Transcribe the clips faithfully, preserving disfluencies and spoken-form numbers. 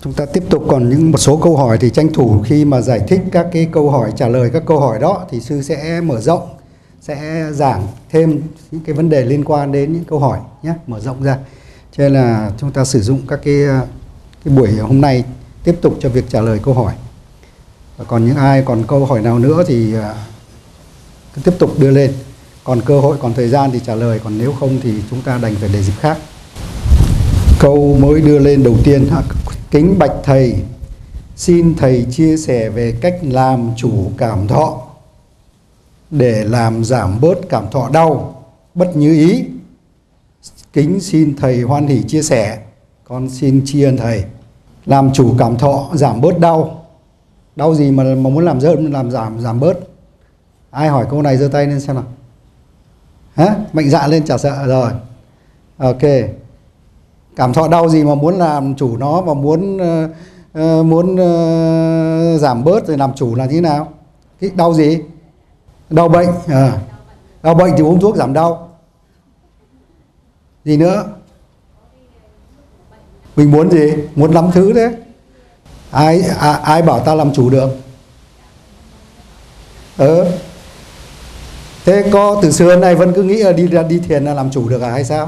Chúng ta tiếp tục còn những một số câu hỏi thì tranh thủ khi mà giải thích các cái câu hỏi, trả lời các câu hỏi đó thì sư sẽ mở rộng, sẽ giảng thêm những cái vấn đề liên quan đến những câu hỏi nhé, mở rộng ra. Cho nên là chúng ta sử dụng các cái, cái buổi hôm nay tiếp tục cho việc trả lời câu hỏi. Và còn những ai còn câu hỏi nào nữa thì cứ tiếp tục đưa lên. Còn cơ hội, còn thời gian thì trả lời, còn nếu không thì chúng ta đành phải để dịp khác. Câu mới đưa lên đầu tiên: kính bạch thầy, xin thầy chia sẻ về cách làm chủ cảm thọ để làm giảm bớt cảm thọ đau, bất như ý. Kính xin thầy hoan hỷ chia sẻ, con xin tri ân thầy. Làm chủ cảm thọ giảm bớt đau, đau gì mà, mà muốn làm dớm, làm giảm giảm bớt? Ai hỏi câu này giơ tay lên xem nào. Hả? Mạnh dạn lên, chả sợ rồi. Ok. Cảm thọ đau gì mà muốn làm chủ nó và muốn uh, uh, muốn uh, giảm bớt rồi làm chủ là như thế nào? Cái đau gì? Đau bệnh. À. Đau bệnh thì uống thuốc giảm đau. Gì nữa? Mình muốn gì? Muốn lắm thứ đấy. Ai à, ai bảo ta làm chủ được? Ừ. Thế có từ xưa nay vẫn cứ nghĩ là đi đi thiền là làm chủ được à hay sao?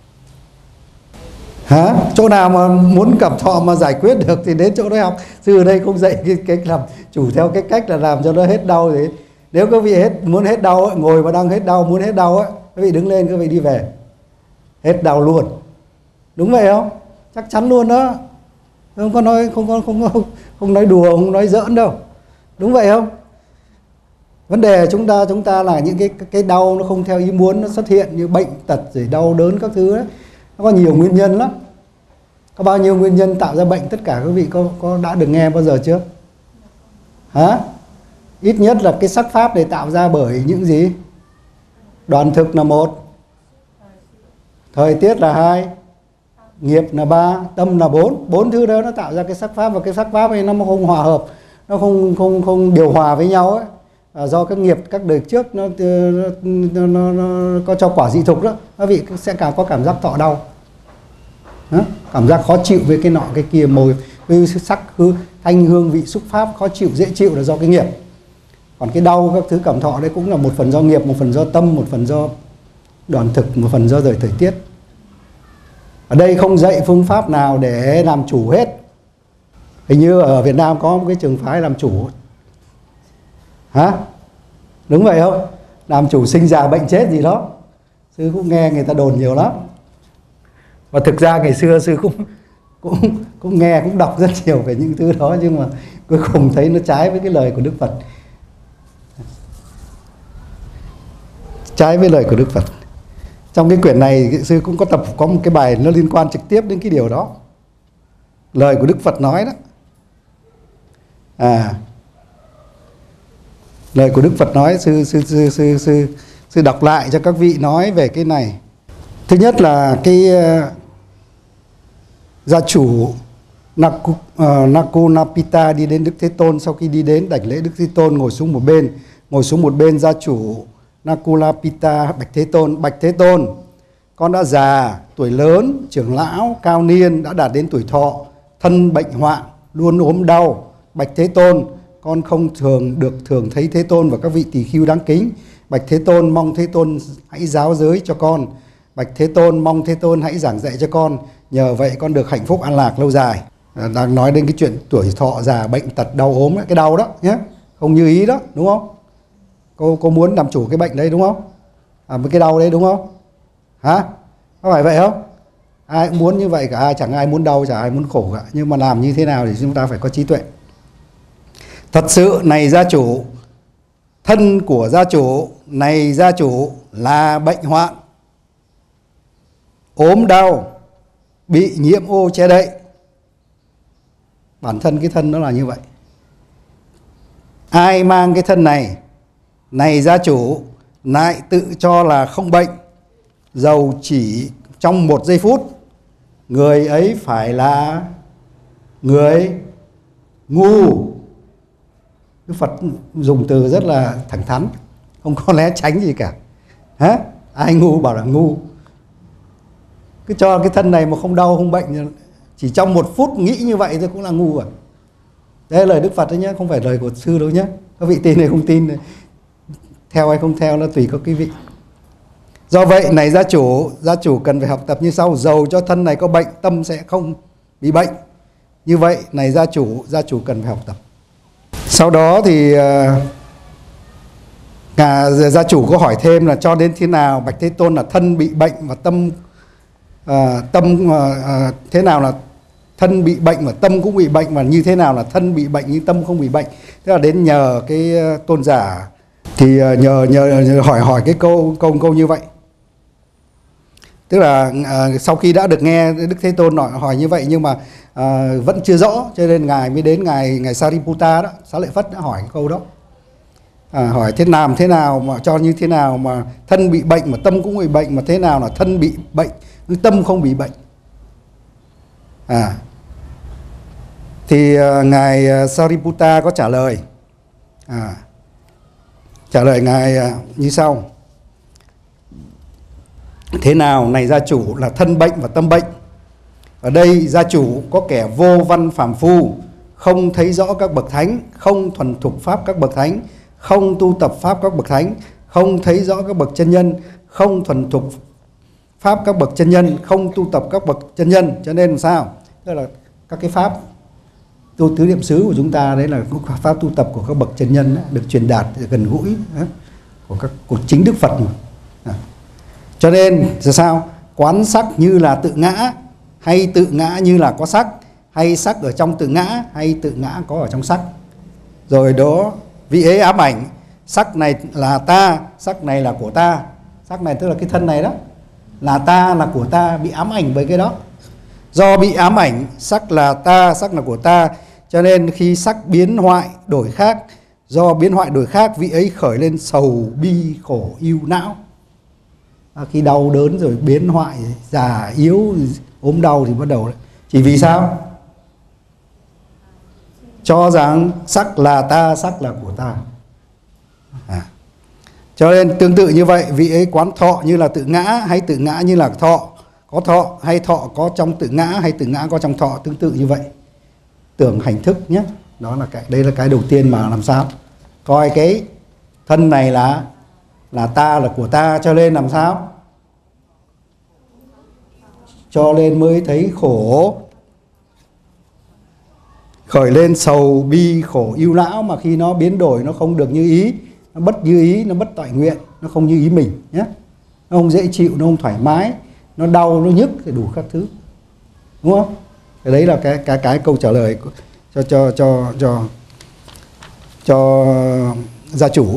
Hả? Chỗ nào mà muốn cảm thọ mà giải quyết được thì đến chỗ đó học. Sư ở đây không dạy cái cách làm chủ theo cái cách là làm cho nó hết đau thì nếu các vị hết muốn hết đau ấy, ngồi mà đang hết đau, muốn hết đau ấy, các vị đứng lên, các vị đi về. Hết đau luôn. Đúng vậy không? Chắc chắn luôn đó. Không có nói không có không không, không nói đùa, không nói giỡn đâu. Đúng vậy không? Vấn đề chúng ta chúng ta là những cái cái đau nó không theo ý muốn nó xuất hiện, như bệnh tật rồi đau đớn các thứ ấy. Nó có nhiều nguyên nhân lắm. Có bao nhiêu nguyên nhân tạo ra bệnh, tất cả các vị có có đã được nghe bao giờ chưa? Hả? Ít nhất là cái sắc pháp để tạo ra bởi những gì? Đoàn thực là một, thời tiết là hai, nghiệp là ba, tâm là bốn. Bốn thứ đó nó tạo ra cái sắc pháp, và cái sắc pháp ấy nó không hòa hợp, nó không không không điều hòa với nhau ấy. À, do các nghiệp các đời trước nó, nó, nó, nó, nó có cho quả dị thục đó, các vị sẽ càng có cảm giác thọ đau. Đó, cảm giác khó chịu với cái nọ cái kia, mùi với sắc hư thanh hương vị xúc pháp khó chịu dễ chịu là do cái nghiệp. Còn cái đau các thứ cảm thọ đấy cũng là một phần do nghiệp, một phần do tâm, một phần do đoàn thực, một phần do đời thời tiết. Ở đây không dạy phương pháp nào để làm chủ hết. Hình như ở Việt Nam có một cái trường phái làm chủ. Hả? Đúng vậy không? Làm chủ sinh già bệnh chết gì đó. Sư cũng nghe người ta đồn nhiều lắm. Và thực ra ngày xưa sư cũng cũng cũng nghe, cũng đọc rất nhiều về những thứ đó, nhưng mà cuối cùng thấy nó trái với cái lời của Đức Phật. Trái với lời của Đức Phật. Trong cái quyển này sư cũng có tập có một cái bài nó liên quan trực tiếp đến cái điều đó. Lời của Đức Phật nói đó. À, lời của Đức Phật nói, sư sư sư sư sư, sư đọc lại cho các vị nói về cái này. Thứ nhất là cái uh, gia chủ Naku, uh, Nakunapita đi đến Đức Thế Tôn. Sau khi đi đến đảnh lễ Đức Thế Tôn, ngồi xuống một bên. Ngồi xuống một bên, gia chủ Nakunapita bạch Thế Tôn: bạch Thế Tôn, con đã già, tuổi lớn, trưởng lão, cao niên, đã đạt đến tuổi thọ, thân bệnh hoạn, luôn ốm đau. Bạch Thế Tôn, con không thường được thường thấy Thế Tôn và các vị tỳ khưu đáng kính. Bạch Thế Tôn, mong Thế Tôn hãy giáo giới cho con. Bạch Thế Tôn, mong Thế Tôn hãy giảng dạy cho con. Nhờ vậy con được hạnh phúc an lạc lâu dài. À, đang nói đến cái chuyện tuổi thọ, già, bệnh tật, đau ốm ấy, cái đau đó nhé, không như ý đó, đúng không? Cô cô muốn làm chủ cái bệnh đấy đúng không? À, cái đau đấy đúng không? Hả? Có phải vậy không? Ai cũng muốn như vậy cả, ai chẳng ai muốn đau, chẳng ai muốn khổ cả. Nhưng mà làm như thế nào thì chúng ta phải có trí tuệ. Thật sự này gia chủ, thân của gia chủ, này gia chủ là bệnh hoạn, ốm đau, bị nhiễm ô che đậy. Bản thân cái thân nó là như vậy. Ai mang cái thân này, này gia chủ, lại tự cho là không bệnh, dầu chỉ trong một giây phút, người ấy phải là người ngu. Đức Phật dùng từ rất là thẳng thắn, không có né tránh gì cả. Hả? Ai ngu bảo là ngu. Cứ cho cái thân này mà không đau không bệnh, Chỉ trong một phút nghĩ như vậy thôi cũng là ngu rồi. Đấy là lời Đức Phật đấy nhé, không phải lời của sư đâu nhé. Các vị tin hay không tin, theo hay không theo nó tùy các quý vị. Do vậy này gia chủ, gia chủ cần phải học tập như sau: dầu cho thân này có bệnh, tâm sẽ không bị bệnh. Như vậy này gia chủ, gia chủ cần phải học tập. Sau đó thì à, gia chủ có hỏi thêm là cho đến thế nào bạch Thế Tôn là thân bị bệnh và tâm à, tâm à, thế nào là thân bị bệnh và tâm cũng bị bệnh, và như thế nào là thân bị bệnh nhưng tâm không bị bệnh. Thế là đến nhờ cái tôn giả thì nhờ nhờ, nhờ hỏi hỏi cái câu câu câu như vậy. Tức là à, sau khi đã được nghe Đức Thế Tôn hỏi, hỏi như vậy nhưng mà à, vẫn chưa rõ, cho nên ngài mới đến ngài ngài Sariputta đó, Xá Lợi Phất đã hỏi cái câu đó. À, hỏi thế làm thế nào mà cho như thế nào mà thân bị bệnh mà tâm cũng bị bệnh, mà thế nào là thân bị bệnh nhưng tâm không bị bệnh. À, thì à, ngài Sariputta có trả lời, à, trả lời ngài à, như sau: thế nào này gia chủ là thân bệnh và tâm bệnh? Ở đây gia chủ có kẻ vô văn phàm phu, không thấy rõ các bậc thánh, không thuần thục pháp các bậc thánh, không tu tập pháp các bậc thánh, không thấy rõ các bậc chân nhân, không thuần thục pháp các bậc chân nhân, không tu tập các bậc chân nhân. Cho nên làm sao? Tức là các cái pháp tu tứ niệm xứ của chúng ta, đấy là pháp tu tập của các bậc chân nhân, được truyền đạt gần gũi của các của chính Đức Phật mà. À. Cho nên là sao? Quán sắc như là tự ngã, hay tự ngã như là có sắc, hay sắc ở trong tự ngã, hay tự ngã có ở trong sắc. Rồi đó vị ấy ám ảnh sắc này là ta, sắc này là của ta. Sắc này tức là cái thân này đó, là ta, là của ta, bị ám ảnh với cái đó. Do bị ám ảnh sắc là ta, sắc là của ta, cho nên khi sắc biến hoại đổi khác, do biến hoại đổi khác, vị ấy khởi lên sầu bi khổ ưu não. À, khi đau đớn rồi biến hoại, già yếu, ốm đau thì bắt đầu đấy. Chỉ vì sao? Cho rằng sắc là ta, sắc là của ta. À. Cho nên tương tự như vậy, vị ấy quán thọ như là tự ngã, hay tự ngã như là thọ, có thọ hay thọ có trong tự ngã, hay tự ngã có trong thọ, tương tự như vậy. Tưởng hành thức nhé. Đó là cái, đây là cái đầu tiên mà làm sao? Coi cái thân này là là ta, là của ta, cho nên làm sao? Cho nên mới thấy khổ, khởi lên sầu bi khổ ưu não, mà khi nó biến đổi nó không được như ý, nó bất như ý, nó bất toại nguyện, nó không như ý mình nhé. Nó không dễ chịu, nó không thoải mái, nó đau, nó nhức thì đủ các thứ. Đúng không? Cái đấy là cái cái cái câu trả lời cho cho cho cho cho gia chủ.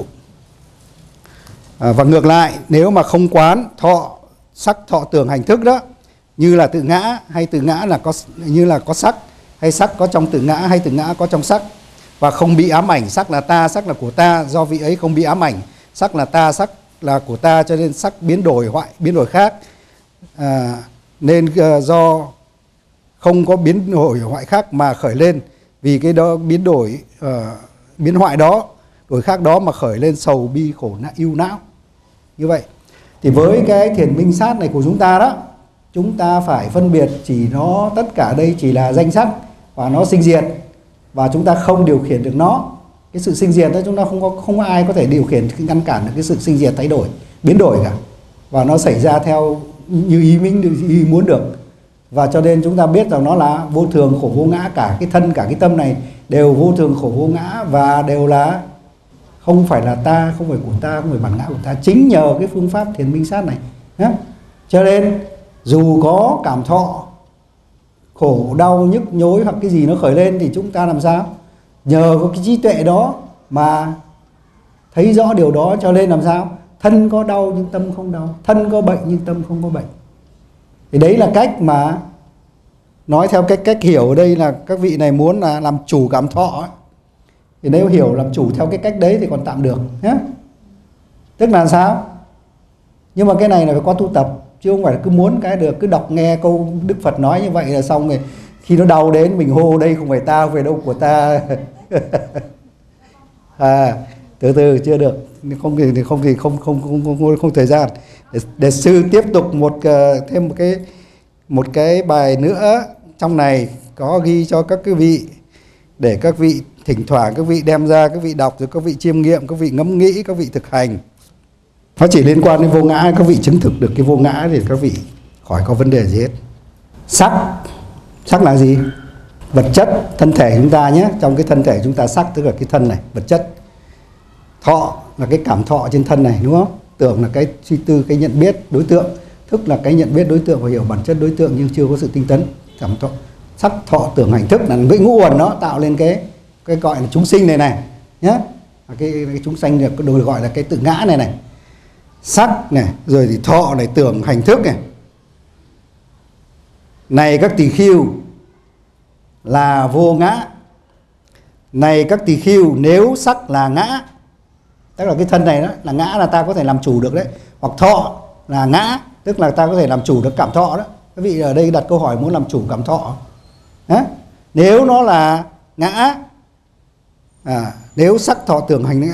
À, và ngược lại, nếu mà không quán thọ sắc thọ tưởng hành thức đó, như là tự ngã, hay tự ngã là có như là có sắc, hay sắc có trong tự ngã, hay tự ngã có trong sắc, và không bị ám ảnh sắc là ta, sắc là của ta, do vị ấy không bị ám ảnh sắc là ta, sắc là của ta, cho nên sắc biến đổi hoại, biến đổi khác. À, nên uh, do không có biến đổi hoại khác mà khởi lên, vì cái đó biến đổi uh, biến hoại đó, đổi khác đó mà khởi lên sầu bi khổ não ưu não. Như vậy thì với cái thiền minh sát này của chúng ta đó, chúng ta phải phân biệt chỉ nó, tất cả đây chỉ là danh sắc và nó sinh diệt, và chúng ta không điều khiển được nó. Cái sự sinh diệt đó chúng ta không có không có ai có thể điều khiển, ngăn cản được cái sự sinh diệt, thay đổi, biến đổi cả, và nó xảy ra theo như ý mình ý muốn được. Và cho nên chúng ta biết rằng nó là vô thường khổ vô ngã, cả cái thân cả cái tâm này đều vô thường khổ vô ngã, và đều là không phải là ta, không phải của ta, không phải bản ngã của ta, chính nhờ cái phương pháp thiền minh sát này nhé. Cho nên dù có cảm thọ khổ đau nhức nhối hoặc cái gì nó khởi lên, thì chúng ta làm sao? Nhờ có cái trí tuệ đó mà thấy rõ điều đó, cho nên làm sao? Thân có đau nhưng tâm không đau, thân có bệnh nhưng tâm không có bệnh. Thì đấy là cách mà nói theo cách cách hiểu ở đây là các vị này muốn là làm chủ cảm thọ ấy. Thì nếu hiểu làm chủ theo cái cách đấy thì còn tạm được nhé. Tức là sao? Nhưng mà cái này là phải có tu tập, chứ không phải là cứ muốn cái được, cứ đọc nghe câu Đức Phật nói như vậy là xong rồi khi nó đau đến mình hô đây không phải ta, về đâu của ta. À, từ từ chưa được, không thì không thì không không không không, không, không thời gian để, để sư tiếp tục một uh, thêm một cái một cái bài nữa trong này có ghi cho các cái vị, để các vị thỉnh thoảng các vị đem ra, các vị đọc, rồi các vị chiêm nghiệm, các vị ngẫm nghĩ, các vị thực hành. Nó chỉ liên quan đến vô ngã, các vị chứng thực được cái vô ngã thì các vị khỏi có vấn đề gì hết. Sắc, sắc là gì? Vật chất, thân thể chúng ta nhé. Trong cái thân thể chúng ta sắc tức là cái thân này, vật chất. Thọ là cái cảm thọ trên thân này, đúng không? Tưởng là cái suy tư, cái nhận biết đối tượng. Thức là cái nhận biết đối tượng và hiểu bản chất đối tượng nhưng chưa có sự tinh tấn. Cảm thọ, sắc, thọ, tưởng, hành, thức là cái ngũ uẩn nó tạo lên cái cái gọi là chúng sinh này này nhé. Cái, cái chúng sanh được được gọi là cái tự ngã này này. Sắc này, rồi thì thọ này, tưởng, hành, thức này. Này các tỳ khưu là vô ngã. Này các tỳ khưu, nếu sắc là ngã, tức là cái thân này đó là ngã, là ta có thể làm chủ được đấy. Hoặc thọ là ngã, tức là ta có thể làm chủ được cảm thọ đó. Các vị ở đây đặt câu hỏi muốn làm chủ cảm thọ. Đó. Nếu nó là ngã, à, nếu sắc thọ tưởng hành,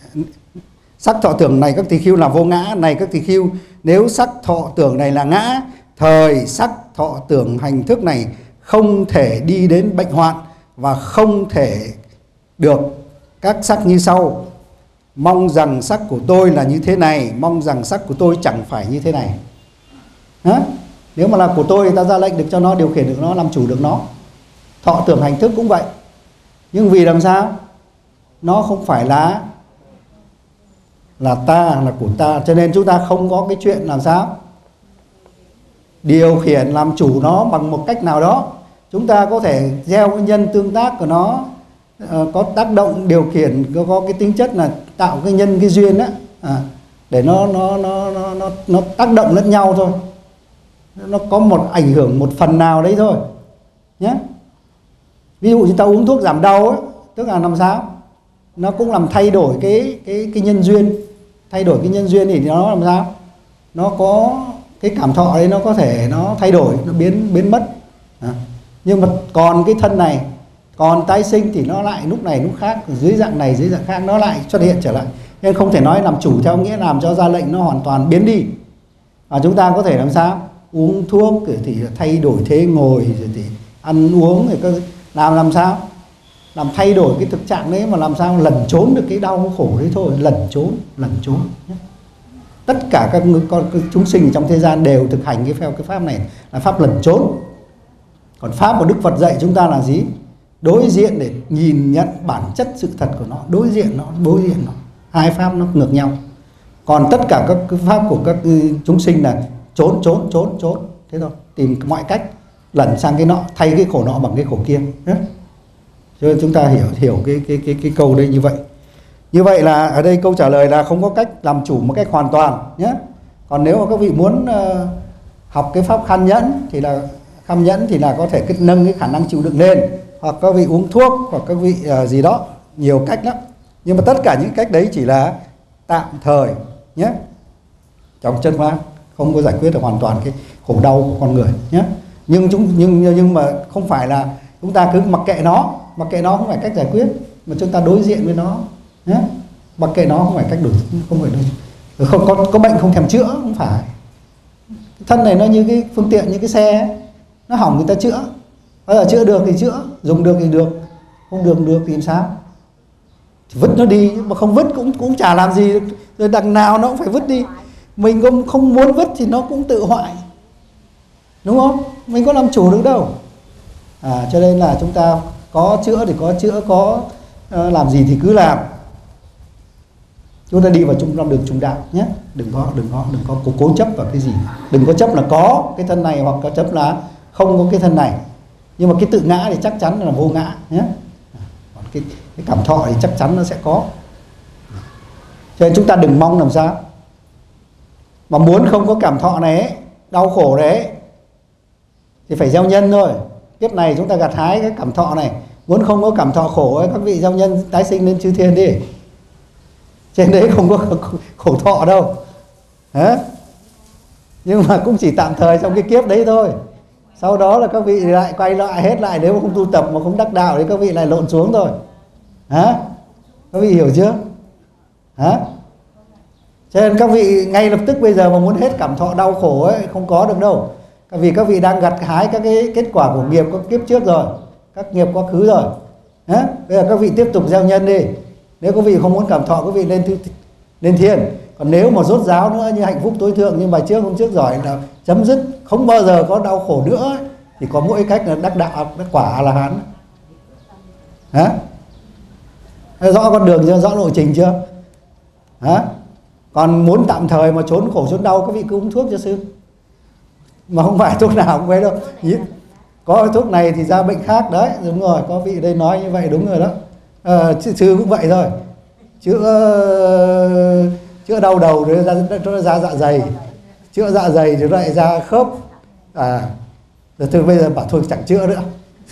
sắc thọ tưởng này các tỳ khưu là vô ngã. Này các tỳ khưu, nếu sắc thọ tưởng này là ngã, thời sắc thọ tưởng hành thức này không thể đi đến bệnh hoạn và không thể được các sắc như sau. Mong rằng sắc của tôi là như thế này, mong rằng sắc của tôi chẳng phải như thế này. Hả? Nếu mà là của tôi thì ta ra lệnh được cho nó, điều khiển được nó, làm chủ được nó. Thọ tưởng hành thức cũng vậy. Nhưng vì làm sao? Nó không phải là là ta, là của ta, cho nên chúng ta không có cái chuyện làm sao điều khiển làm chủ nó bằng một cách nào đó. Chúng ta có thể gieo cái nhân tương tác của nó, uh, có tác động điều khiển, có, có cái tính chất là tạo cái nhân cái duyên đó, à, để nó nó, nó nó nó nó tác động lẫn nhau thôi. Nó có một ảnh hưởng một phần nào đấy thôi nhé. Ví dụ như ta uống thuốc giảm đau ấy, tức là làm sao? Nó cũng làm thay đổi cái cái cái nhân duyên. Thay đổi cái nhân duyên thì nó làm sao? Nó có cái cảm thọ đấy, nó có thể nó thay đổi, nó biến biến mất. À. Nhưng mà còn cái thân này, còn tái sinh thì nó lại lúc này lúc khác, dưới dạng này dưới dạng khác nó lại xuất hiện trở lại. Nên không thể nói làm chủ theo nghĩa làm cho ra lệnh nó hoàn toàn biến đi. Và chúng ta có thể làm sao? Uống thuốc thì thay đổi thế ngồi, rồi thì ăn uống thì làm làm sao? Làm thay đổi cái thực trạng đấy mà làm sao lẩn trốn được cái đau khổ đấy thôi, lẩn trốn, lẩn trốn. Tất cả các con chúng sinh trong thế gian đều thực hành cái theo cái pháp này là pháp lẩn trốn. Còn pháp của Đức Phật dạy chúng ta là gì? Đối diện để nhìn nhận bản chất sự thật của nó, đối diện nó, đối diện nó. Hai pháp nó ngược nhau. Còn tất cả các pháp của các chúng sinh là trốn trốn trốn trốn, thế thôi, tìm mọi cách lẩn sang cái nọ, thay cái khổ nọ bằng cái khổ kia. Cho nên chúng ta hiểu hiểu cái cái cái cái câu đây như vậy. Như vậy là ở đây câu trả lời là không có cách làm chủ một cách hoàn toàn nhé. Còn nếu mà các vị muốn uh, học cái pháp kham nhẫn thì là kham nhẫn thì là có thể cái nâng cái khả năng chịu đựng lên, hoặc các vị uống thuốc, hoặc các vị uh, gì đó, nhiều cách lắm. Nhưng mà tất cả những cách đấy chỉ là tạm thời nhé. Trong chân pháp không có giải quyết được hoàn toàn cái khổ đau của con người nhé. Nhưng chúng nhưng nhưng mà không phải là chúng ta cứ mặc kệ nó, mặc kệ nó không phải cách giải quyết, mà chúng ta đối diện với nó nhé. Mặc kệ nó không phải cách đổi, không phải đối, không có có bệnh không thèm chữa, không phải. Cái thân này nó như cái phương tiện, như cái xe ấy. Nó hỏng người ta chữa, bây giờ chữa được thì chữa, dùng được thì được, không được được thì làm sao? Thì vứt nó đi, mà không vứt cũng cũng chả làm gì, rồi đằng nào nó cũng phải vứt đi. Mình không không muốn vứt thì nó cũng tự hoại, đúng không? Mình có làm chủ được đâu. À, cho nên là chúng ta có chữa thì có chữa, có uh, làm gì thì cứ làm. Chúng ta đi vào trung tâm đường trung đạo nhé. Đừng có đừng có đừng có cố, cố chấp vào cái gì. Đừng có chấp là có cái thân này, hoặc có chấp là không có cái thân này. Nhưng mà cái tự ngã thì chắc chắn là vô ngã nhé. Còn cái, cái cảm thọ thì chắc chắn nó sẽ có. Cho nên chúng ta đừng mong làm sao. Mà muốn không có cảm thọ này ấy, đau khổ đấy, thì phải gieo nhân thôi. Kiếp này chúng ta gặt hái cái cảm thọ này. Muốn không có cảm thọ khổ ấy, các vị gieo nhân tái sinh lên chư thiên đi. Trên đấy không có khổ thọ đâu. Hả? Nhưng mà cũng chỉ tạm thời trong cái kiếp đấy thôi. Sau đó là các vị lại quay lại hết lại. Nếu mà không tu tập mà không đắc đạo thì các vị lại lộn xuống thôi. Hả? Các vị hiểu chưa? Hả? Cho nên các vị ngay lập tức bây giờ mà muốn hết cảm thọ đau khổ ấy, không có được đâu. vì các vị đang gặt hái các cái kết quả của nghiệp các kiếp trước rồi, các nghiệp quá khứ rồi. Hả? Bây giờ các vị tiếp tục gieo nhân đi. Nếu các vị không muốn cảm thọ, các vị lên thư, lên thiên. Còn nếu mà rốt ráo nữa như hạnh phúc tối thượng như bài trước hôm trước giỏi là chấm dứt không bao giờ có đau khổ nữa, thì có mỗi cách là đắc đạo, đắc quả A La Hán. Hả? Rõ con đường chưa? Rõ lộ trình chưa? Hả? Còn muốn tạm thời mà trốn khổ trốn đau, các vị cứ uống thuốc cho sư. Mà không phải thuốc nào cũng vậy đâu. Có thuốc này thì ra bệnh khác đấy, đúng rồi, có vị đây nói như vậy đúng rồi đó. À, sư cũng vậy thôi. Chữa chữa đau đầu rồi ra ra, ra dạ dày, chữa dạ dày rồi lại ra khớp. À, rồi từ bây giờ bảo thôi chẳng chữa nữa.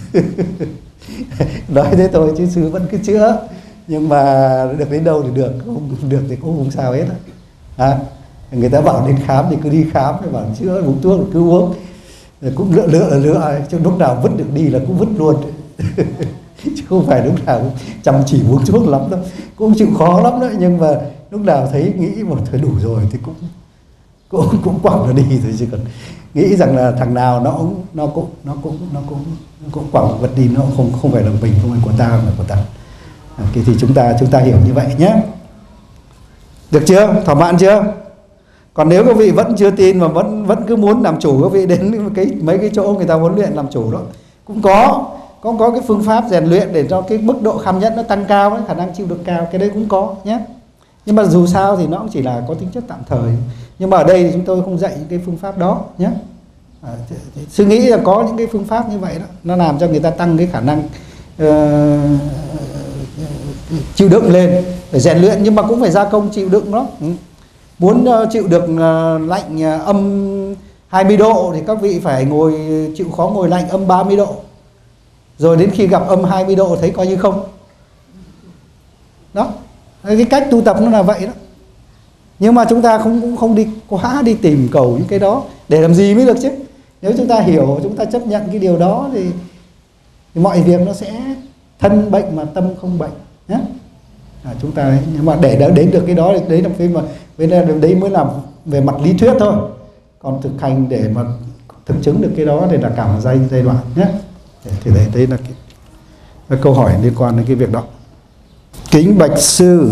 Nói thế thôi chứ sư vẫn cứ chữa, nhưng mà được đến đâu thì được, không được thì cũng không sao hết. À, người ta bảo đến khám thì cứ đi khám, bảo chữa uống thuốc thì cứ uống, rồi cũng lựa lựa lựa, chứ lúc nào vứt được đi là cũng vứt luôn. Chứ không phải lúc nào cũng chăm chỉ uống thuốc lắm đâu, cũng chịu khó lắm đấy, nhưng mà lúc nào thấy nghĩ một thời đủ rồi thì cũng cũng cũng quẳng nó đi thôi, chứ còn nghĩ rằng là thằng nào nó cũng nó cũng nó cũng nó cũng nó cũng quẳng vật đi, nó không không phải là mình, không phải của ta, mà của ta. À, thì chúng ta chúng ta hiểu như vậy nhé. Được chưa? Thỏa mãn chưa? Còn nếu các vị vẫn chưa tin mà vẫn vẫn cứ muốn làm chủ, các vị đến cái mấy cái chỗ người ta huấn luyện làm chủ đó cũng có có có cái phương pháp rèn luyện để cho cái mức độ kham nhẫn nó tăng cao đấy, khả năng chịu đựng cao, cái đấy cũng có nhé. Nhưng mà dù sao thì nó cũng chỉ là có tính chất tạm thời. Nhưng mà ở đây thì chúng tôi không dạy những cái phương pháp đó nhé. À, sư nghĩ là có những cái phương pháp như vậy đó, nó làm cho người ta tăng cái khả năng uh, chịu đựng lên, phải rèn luyện, nhưng mà cũng phải gia công chịu đựng đó. Ừ. Muốn uh, chịu được uh, lạnh uh, âm hai mươi độ thì các vị phải ngồi chịu khó ngồi lạnh âm ba mươi độ. Rồi đến khi gặp âm hai mươi độ thấy coi như không. Đó, cái cách tu tập nó là vậy đó. Nhưng mà chúng ta không cũng không đi quá đi tìm cầu những cái đó để làm gì mới được chứ. Nếu chúng ta hiểu, chúng ta chấp nhận cái điều đó thì, thì mọi việc nó sẽ thân bệnh mà tâm không bệnh nhé. À, chúng ta, nhưng mà để đến được cái đó thì đấy là cái mà bên đấy mới làm về mặt lý thuyết thôi. Còn thực hành để mà thực chứng được cái đó thì là cả một giai giai đoạn nhé. Thì đấy, đấy là cái, cái câu hỏi liên quan đến cái việc đó. Kính bạch sư,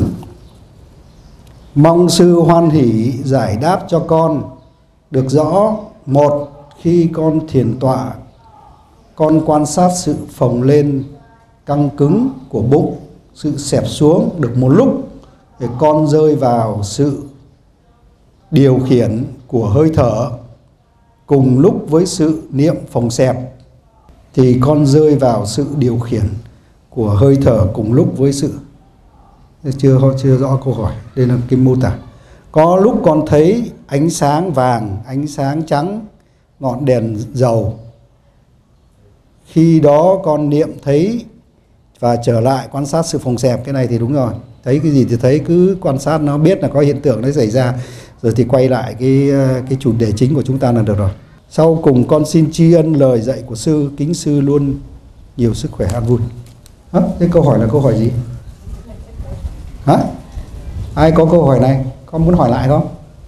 mong sư hoan hỷ giải đáp cho con được rõ. Một, khi con thiền tọa, con quan sát sự phồng lên căng cứng của bụng, sự xẹp xuống được một lúc, thì con rơi vào sự điều khiển của hơi thở cùng lúc với sự niệm phồng xẹp, thì con rơi vào sự điều khiển của hơi thở cùng lúc với sự chưa chưa rõ câu hỏi. Đây là cái mô tả. Có lúc con thấy ánh sáng vàng, ánh sáng trắng, ngọn đèn dầu. Khi đó con niệm thấy và trở lại quan sát sự phồng xẹp. Cái này thì đúng rồi. Thấy cái gì thì thấy, cứ quan sát nó, biết là có hiện tượng đấy xảy ra, rồi thì quay lại cái cái chủ đề chính của chúng ta là được rồi. Sau cùng con xin tri ân lời dạy của sư, kính sư luôn nhiều sức khỏe an vui. Hả? Cái câu hỏi là câu hỏi gì? Hả? Ai có câu hỏi này? Con muốn hỏi lại không?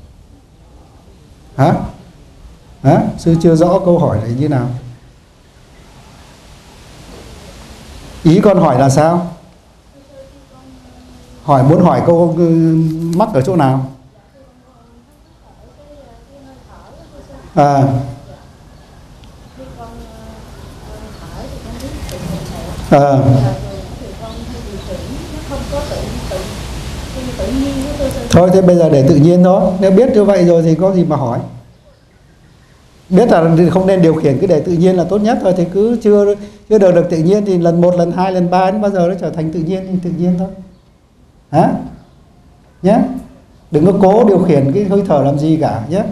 Hả? Hả? Sư chưa rõ câu hỏi này như nào. Ý con hỏi là sao? Hỏi muốn hỏi câu mắc ở chỗ nào? À. À. Thôi thế bây giờ để tự nhiên thôi. Nếu biết như vậy rồi thì có gì mà hỏi. Biết là không nên điều khiển, cứ để tự nhiên là tốt nhất thôi. Thì cứ chưa chưa được được tự nhiên thì lần một, lần hai, lần ba đến bao giờ nó trở thành tự nhiên thì tự nhiên thôi. Hả? Nhé. Đừng có cố điều khiển cái hơi thở làm gì cả nhé.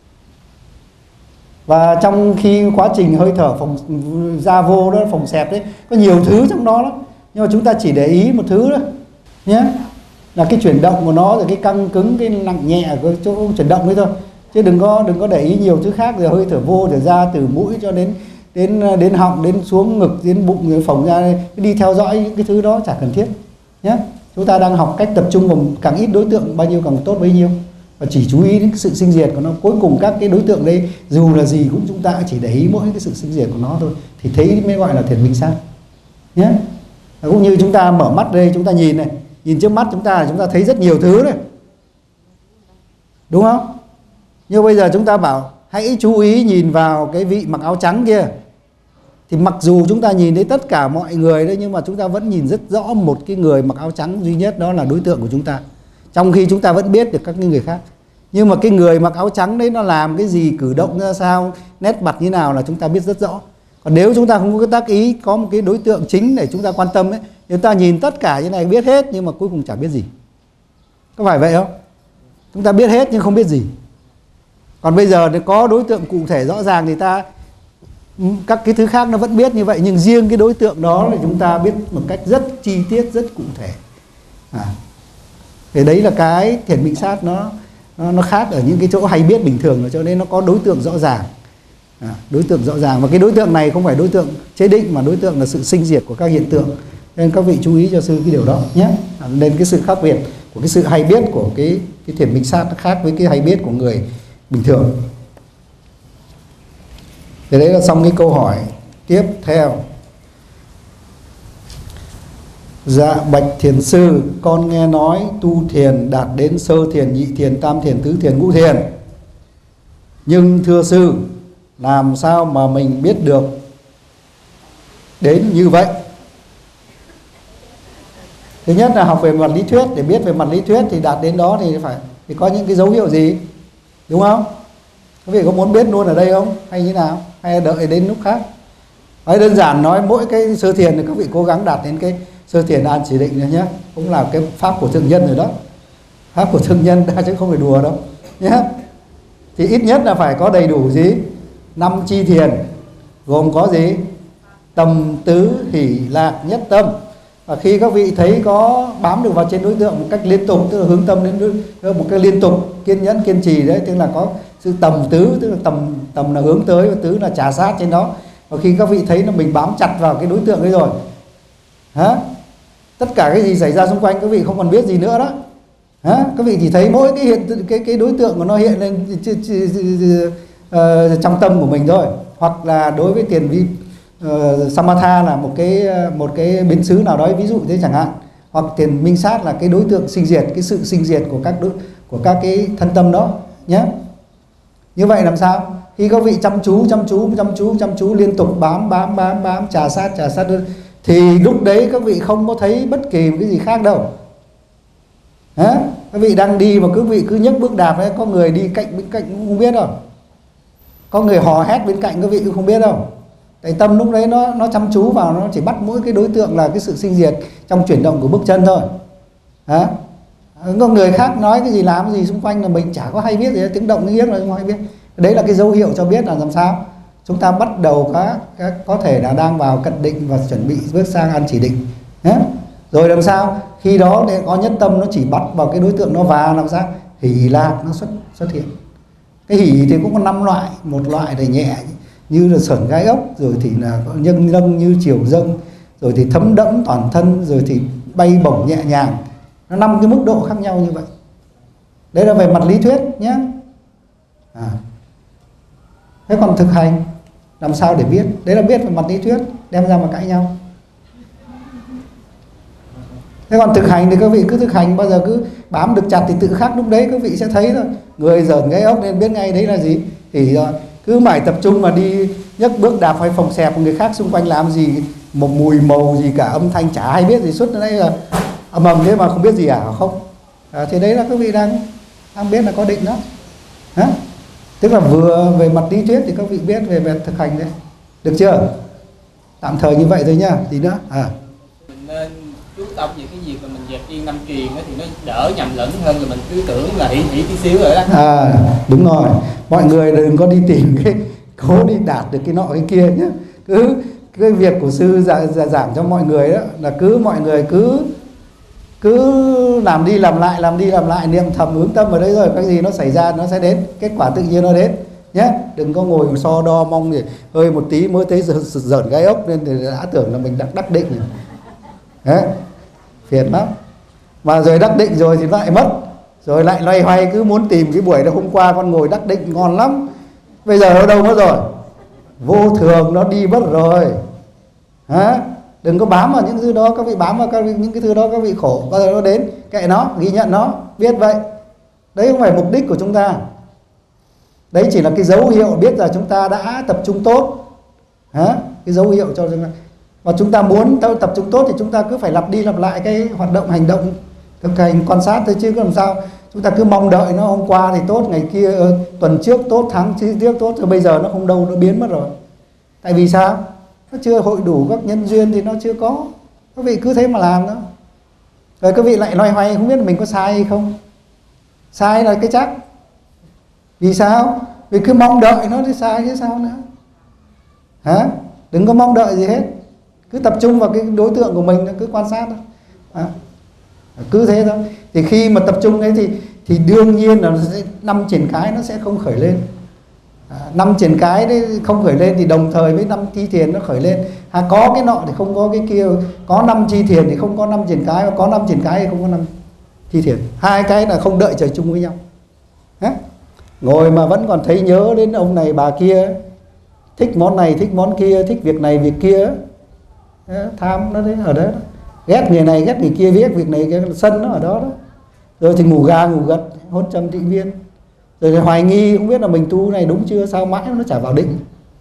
Và trong khi quá trình hơi thở phòng ra vô đó, phòng xẹp đấy, có nhiều thứ trong đó lắm. Nhưng mà chúng ta chỉ để ý một thứ đó nhé, là cái chuyển động của nó, rồi cái căng cứng, cái nặng nhẹ ở cái chỗ chuyển động đấy thôi. Chứ đừng có đừng có để ý nhiều thứ khác, rồi hơi thở vô rồi ra từ mũi cho đến đến đến họng, đến xuống ngực, đến bụng, rồi phồng ra, đi theo dõi những cái thứ đó chả cần thiết nhé. Chúng ta đang học cách tập trung vào càng ít đối tượng bao nhiêu càng tốt bấy nhiêu và chỉ chú ý đến cái sự sinh diệt của nó. Cuối cùng các cái đối tượng đây dù là gì cũng chúng ta chỉ để ý mỗi cái sự sinh diệt của nó thôi, thì thấy mới gọi là thiền minh sát nhé. Cũng như chúng ta mở mắt đây, chúng ta nhìn này, nhìn trước mắt chúng ta chúng ta thấy rất nhiều thứ này, đúng không? Nhưng bây giờ chúng ta bảo hãy chú ý nhìn vào cái vị mặc áo trắng kia, thì mặc dù chúng ta nhìn thấy tất cả mọi người đấy, nhưng mà chúng ta vẫn nhìn rất rõ một cái người mặc áo trắng duy nhất, đó là đối tượng của chúng ta, trong khi chúng ta vẫn biết được các cái người khác. Nhưng mà cái người mặc áo trắng đấy nó làm cái gì, cử động ra sao, nét mặt như nào là chúng ta biết rất rõ. Còn nếu chúng ta không có cái tác ý, có một cái đối tượng chính để chúng ta quan tâm ấy, chúng ta nhìn tất cả như này biết hết nhưng mà cuối cùng chẳng biết gì. Có phải vậy không? Chúng ta biết hết nhưng không biết gì. Còn bây giờ thì có đối tượng cụ thể rõ ràng thì ta các cái thứ khác nó vẫn biết như vậy, nhưng riêng cái đối tượng đó thì chúng ta biết một cách rất chi tiết, rất cụ thể. À, thì đấy là cái thiền minh sát nó, nó nó khác ở những cái chỗ hay biết bình thường, cho nên nó có đối tượng rõ ràng. À, đối tượng rõ ràng, và cái đối tượng này không phải đối tượng chế định mà đối tượng là sự sinh diệt của các hiện tượng. Nên các vị chú ý cho sư cái điều đó nhé. À, nên cái sự khác biệt của cái sự hay biết của cái cái thiền minh sát nó khác với cái hay biết của người bình thường. Thế đấy là xong cái câu hỏi tiếp theo. Dạ bạch thiền sư, con nghe nói tu thiền đạt đến sơ thiền, nhị thiền, tam thiền, tứ thiền, ngũ thiền. Nhưng thưa sư, làm sao mà mình biết được đến như vậy? Thứ nhất là học về mặt lý thuyết, để biết về mặt lý thuyết thì đạt đến đó thì phải thì có những cái dấu hiệu gì, đúng không? Quý vị có muốn biết luôn ở đây không? Hay như nào? Hay đợi đến lúc khác? Nói đơn giản, nói mỗi cái sơ thiền thì các vị cố gắng đạt đến cái sơ thiền an chỉ định này nhé. Cũng là cái pháp của thượng nhân rồi đó. Pháp của thượng nhân đã chứ không phải đùa đâu nhé. Thì ít nhất là phải có đầy đủ gì? Năm chi thiền, gồm có gì? Tầm tứ hỷ lạc nhất tâm. Và khi các vị thấy có bám được vào trên đối tượng một cách liên tục, tức là hướng tâm đến đối, một cách liên tục, kiên nhẫn kiên trì đấy, tức là có sự tầm tứ, tức là tầm tầm là hướng tới và tứ là trà sát trên đó. Và khi các vị thấy là mình bám chặt vào cái đối tượng ấy rồi, hả? Tất cả cái gì xảy ra xung quanh các vị không còn biết gì nữa đó. Hả? Các vị chỉ thấy mỗi cái hiện cái cái đối tượng của nó hiện lên uh, trong tâm của mình thôi. Hoặc là đối với tiền vi uh, samatha là một cái một cái biến xứ nào đó, ví dụ thế chẳng hạn. Hoặc tiền minh sát là cái đối tượng sinh diệt, cái sự sinh diệt của các đối, của các cái thân tâm đó nhé. Như vậy làm sao? Khi các vị chăm chú chăm chú chăm chú chăm chú liên tục bám bám bám bám trà sát trà sát thì lúc đấy các vị không có thấy bất kỳ cái gì khác đâu. Hả? Các vị đang đi mà các vị cứ nhấc bước đạp đấy, có người đi cạnh bên cạnh cũng không biết đâu, có người hò hét bên cạnh các vị cũng không biết đâu. Tại tâm lúc đấy nó nó chăm chú vào, nó chỉ bắt mỗi cái đối tượng là cái sự sinh diệt trong chuyển động của bước chân thôi. Hả? Có người khác nói cái gì làm cái gì xung quanh là mình chả có hay biết gì, tiếng động tiếng giếc là không hay biết. Đấy là cái dấu hiệu cho biết là làm sao chúng ta bắt đầu có, có thể là đang vào cận định và chuẩn bị bước sang an chỉ định. Nhé? Rồi làm sao khi đó để có nhất tâm nó chỉ bắt vào cái đối tượng nó và làm sao hỷ lạc nó xuất xuất hiện. Cái hỷ thì cũng có năm loại, một loại thì nhẹ như là sởn gai ốc, rồi thì là nhân nâng như chiều dâng, rồi thì thấm đẫm toàn thân, rồi thì bay bổng nhẹ nhàng. Nó năm cái mức độ khác nhau như vậy. Đấy là về mặt lý thuyết nhé. À. Thế còn thực hành làm sao để biết? Đấy là biết về mặt lý thuyết, đem ra mà cãi nhau. Thế còn thực hành thì các vị cứ thực hành, bao giờ cứ bám được chặt thì tự khắc lúc đấy các vị sẽ thấy rồi. Người giởn gai ốc nên biết ngay đấy là gì. Thì cứ mãi tập trung mà đi nhấc bước đạp hay phòng xẹp người khác xung quanh làm gì, một mùi màu gì cả, âm thanh chả hay biết gì, suốt đây là ầm ầm thế mà không biết gì à không? À, thì đấy là các vị đang đang biết là có định đó. Hả? Tức là vừa về mặt lý thuyết thì các vị biết, về về thực hành đấy. Được chưa? Tạm thời như vậy thôi nhá. Tí nữa. À. Mình nên chú tâm về cái việc mà mình dẹp yên năm truyền thì nó đỡ nhầm lẫn hơn là mình cứ tưởng là hỷ hỷ tí xíu rồi đó. À đúng rồi. Mọi người đừng có đi tìm cái cố đi đạt được cái nọ cái kia nhé. Cứ cái việc của sư giảng, giảng cho mọi người đó là cứ mọi người cứ cứ làm đi làm lại làm đi làm lại, niệm thầm hướng tâm ở đấy, rồi cái gì nó xảy ra nó sẽ đến, kết quả tự nhiên nó đến nhé. Đừng có ngồi so đo mong gì hơi một tí mới thấy giởn gai ốc nên thì đã tưởng là mình đã đắc định rồi. Đấy, phiền lắm. Mà rồi đắc định rồi thì lại mất. rồi lại loay hoay cứ muốn tìm cái buổi đó hôm qua con ngồi đắc định ngon lắm, bây giờ ở đâu mất rồi, vô thường nó đi mất rồi. Hả? Đừng có bám vào những thứ đó, các vị bám vào các vị, những cái thứ đó các vị khổ bao giờ nó đến, kệ nó, ghi nhận nó, biết vậy. Đấy không phải mục đích của chúng ta. Đấy chỉ là cái dấu hiệu biết là chúng ta đã tập trung tốt. Hả? Cái dấu hiệu cho chúng ta. Và chúng ta muốn tập trung tốt thì chúng ta cứ phải lặp đi lặp lại cái hoạt động hành động thực hành quan sát thôi, chứ có làm sao chúng ta cứ mong đợi nó hôm qua thì tốt, ngày kia tuần trước tốt, tháng trước tốt, rồi bây giờ nó không đâu, nó biến mất rồi. Tại vì sao? Nó chưa hội đủ các nhân duyên thì nó chưa có. Các vị cứ thế mà làm đó. Rồi các vị lại loay hoay không biết mình có sai hay không. Sai là cái chắc. Vì sao? Vì cứ mong đợi nó thì sai chứ sao nữa. Hả? Đừng có mong đợi gì hết. Cứ tập trung vào cái đối tượng của mình, cứ quan sát thôi. À, cứ thế thôi. Thì khi mà tập trung ấy thì thì đương nhiên là năm triển cái nó sẽ không khởi lên. À, năm triển cái đấy không khởi lên thì đồng thời với năm thi thiền nó khởi lên. À, có cái nọ thì không có cái kia, có năm thi thiền thì không có năm triển cái, và có năm triển cái thì không có năm thi thiền. Hai cái là không đợi trời chung với nhau. Hả? Ngồi mà vẫn còn thấy nhớ đến ông này bà kia, thích món này thích món kia, thích việc này việc kia. Đó, tham nó đấy ở đó, đó. Ghét người này ghét người kia, ghét việc này cái sân nó ở đó đó. Rồi thì ngủ ga ngủ gật, hôn trầm tịnh viên. Rồi thì hoài nghi không biết là mình tu này đúng chưa, sao mãi nó chả vào định.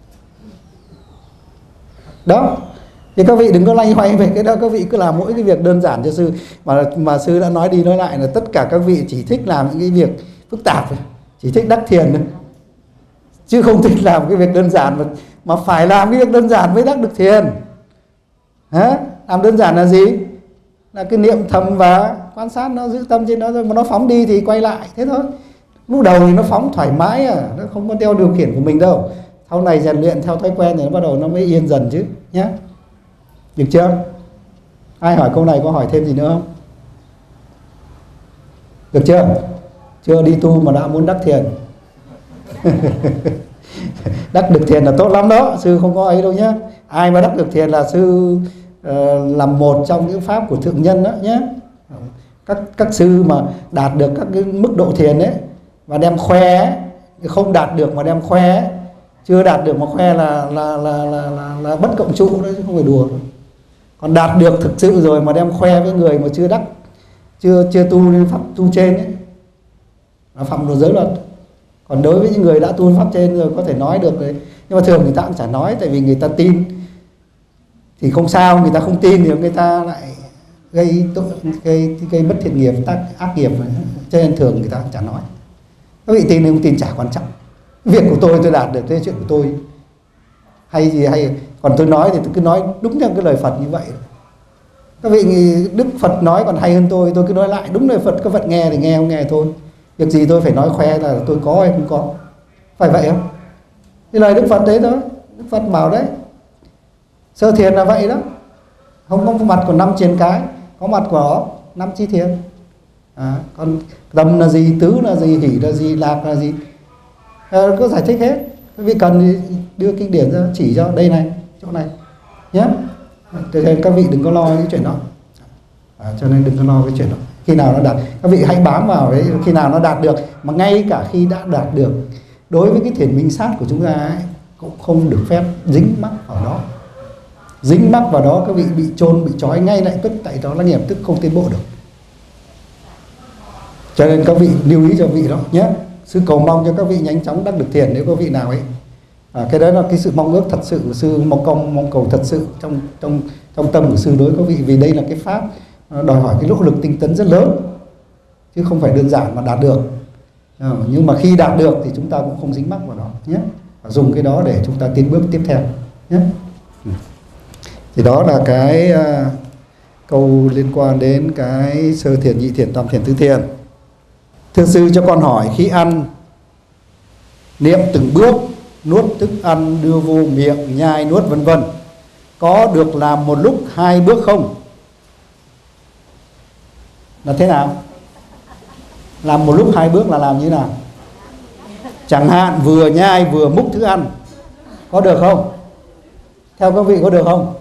Đó. Thì các vị đừng có lay hoay về cái đó, các vị cứ làm mỗi cái việc đơn giản cho sư. Mà mà sư đã nói đi nói lại là tất cả các vị chỉ thích làm những cái việc phức tạp, chỉ thích đắc thiền thôi, chứ không thích làm cái việc đơn giản. Mà, mà phải làm cái việc đơn giản mới đắc được thiền. Hả? Làm đơn giản là gì? Là cái niệm thầm và quan sát nó, giữ tâm trên nó thôi. Mà nó phóng đi thì quay lại, thế thôi. Lúc đầu thì nó phóng thoải mái à, nó không có theo điều khiển của mình đâu. Sau này rèn luyện theo thói quen thì nó bắt đầu nó mới yên dần chứ nhé. Được chưa? Ai hỏi câu này có hỏi thêm gì nữa không? Được chưa? Chưa đi tu mà đã muốn đắc thiền. Đắc được thiền là tốt lắm đó, sư không có ấy đâu nhé. Ai mà đắc được thiền là sư uh, làm một trong những pháp của thượng nhân đó nhé. Các các sư mà đạt được các cái mức độ thiền ấy và đem khoe ấy, không đạt được mà đem khoe ấy, chưa đạt được mà khoe là là là là, là, là bất cộng trụ đấy chứ không phải đùa. Còn đạt được thực sự rồi mà đem khoe với người mà chưa đắc, chưa chưa tu lên pháp tu trên ấy, là phạm vào giới luật. Còn đối với những người đã tu pháp trên rồi có thể nói được đấy, nhưng mà thường người ta cũng chả nói, tại vì người ta tin thì không sao, người ta không tin thì người ta lại gây tội, gây gây bất thiện nghiệp, tác ác nghiệp, cho nên thường người ta cũng chả nói. Các vị tin hay không tin chả quan trọng, việc của tôi tôi đạt được, thế chuyện của tôi hay gì hay. Còn tôi nói thì tôi cứ nói đúng theo cái lời Phật như vậy. Các vị nghĩ Đức Phật nói còn hay hơn tôi, tôi cứ nói lại đúng lời Phật, các Phật nghe thì nghe, không nghe thôi. Việc gì tôi phải nói khoe là tôi có hay không có, phải vậy không? Cái lời Đức Phật đấy thôi, Đức Phật bảo đấy, sơ thiền là vậy đó, không có mặt của năm triền cái, có mặt của năm chi thiền. À, còn tâm là gì, tứ là gì, hỷ là gì, lạc là gì, à, có giải thích hết. Các vị cần thì đưa kinh điển ra chỉ cho đây này, chỗ này nhé. Cho nên các vị đừng có lo cái chuyện đó, à, cho nên đừng có lo cái chuyện đó. Khi nào nó đạt, các vị hãy bám vào đấy, khi nào nó đạt được. Mà ngay cả khi đã đạt được, đối với cái thiền minh sát của chúng ta ấy, cũng không được phép dính mắc vào đó. Dính mắc vào đó các vị bị chôn, bị trói ngay lại tức, tại đó là nghiệp tức không tiến bộ được. Cho nên các vị lưu ý cho vị đó nhé. Sư cầu mong cho các vị nhanh chóng đắc được thiền nếu có vị nào ấy. À, cái đó là cái sự mong ước thật sự của sư, mong công mong cầu thật sự trong trong trong tâm của sư đối với các vị, vì đây là cái pháp đòi hỏi cái nỗ lực tinh tấn rất lớn chứ không phải đơn giản mà đạt được. À, nhưng mà khi đạt được thì chúng ta cũng không dính mắc vào đó nhé, và dùng cái đó để chúng ta tiến bước tiếp theo nhé. Thì đó là cái uh, câu liên quan đến cái sơ thiền, nhị thiền, tam thiền, tứ thiền. Thưa sư cho con hỏi, khi ăn niệm từng bước, nuốt thức ăn đưa vô miệng, nhai nuốt vân vân, có được làm một lúc hai bước không? Là thế nào? Làm một lúc hai bước là làm như nào? Chẳng hạn vừa nhai vừa múc thức ăn, có được không? Theo các vị có được không?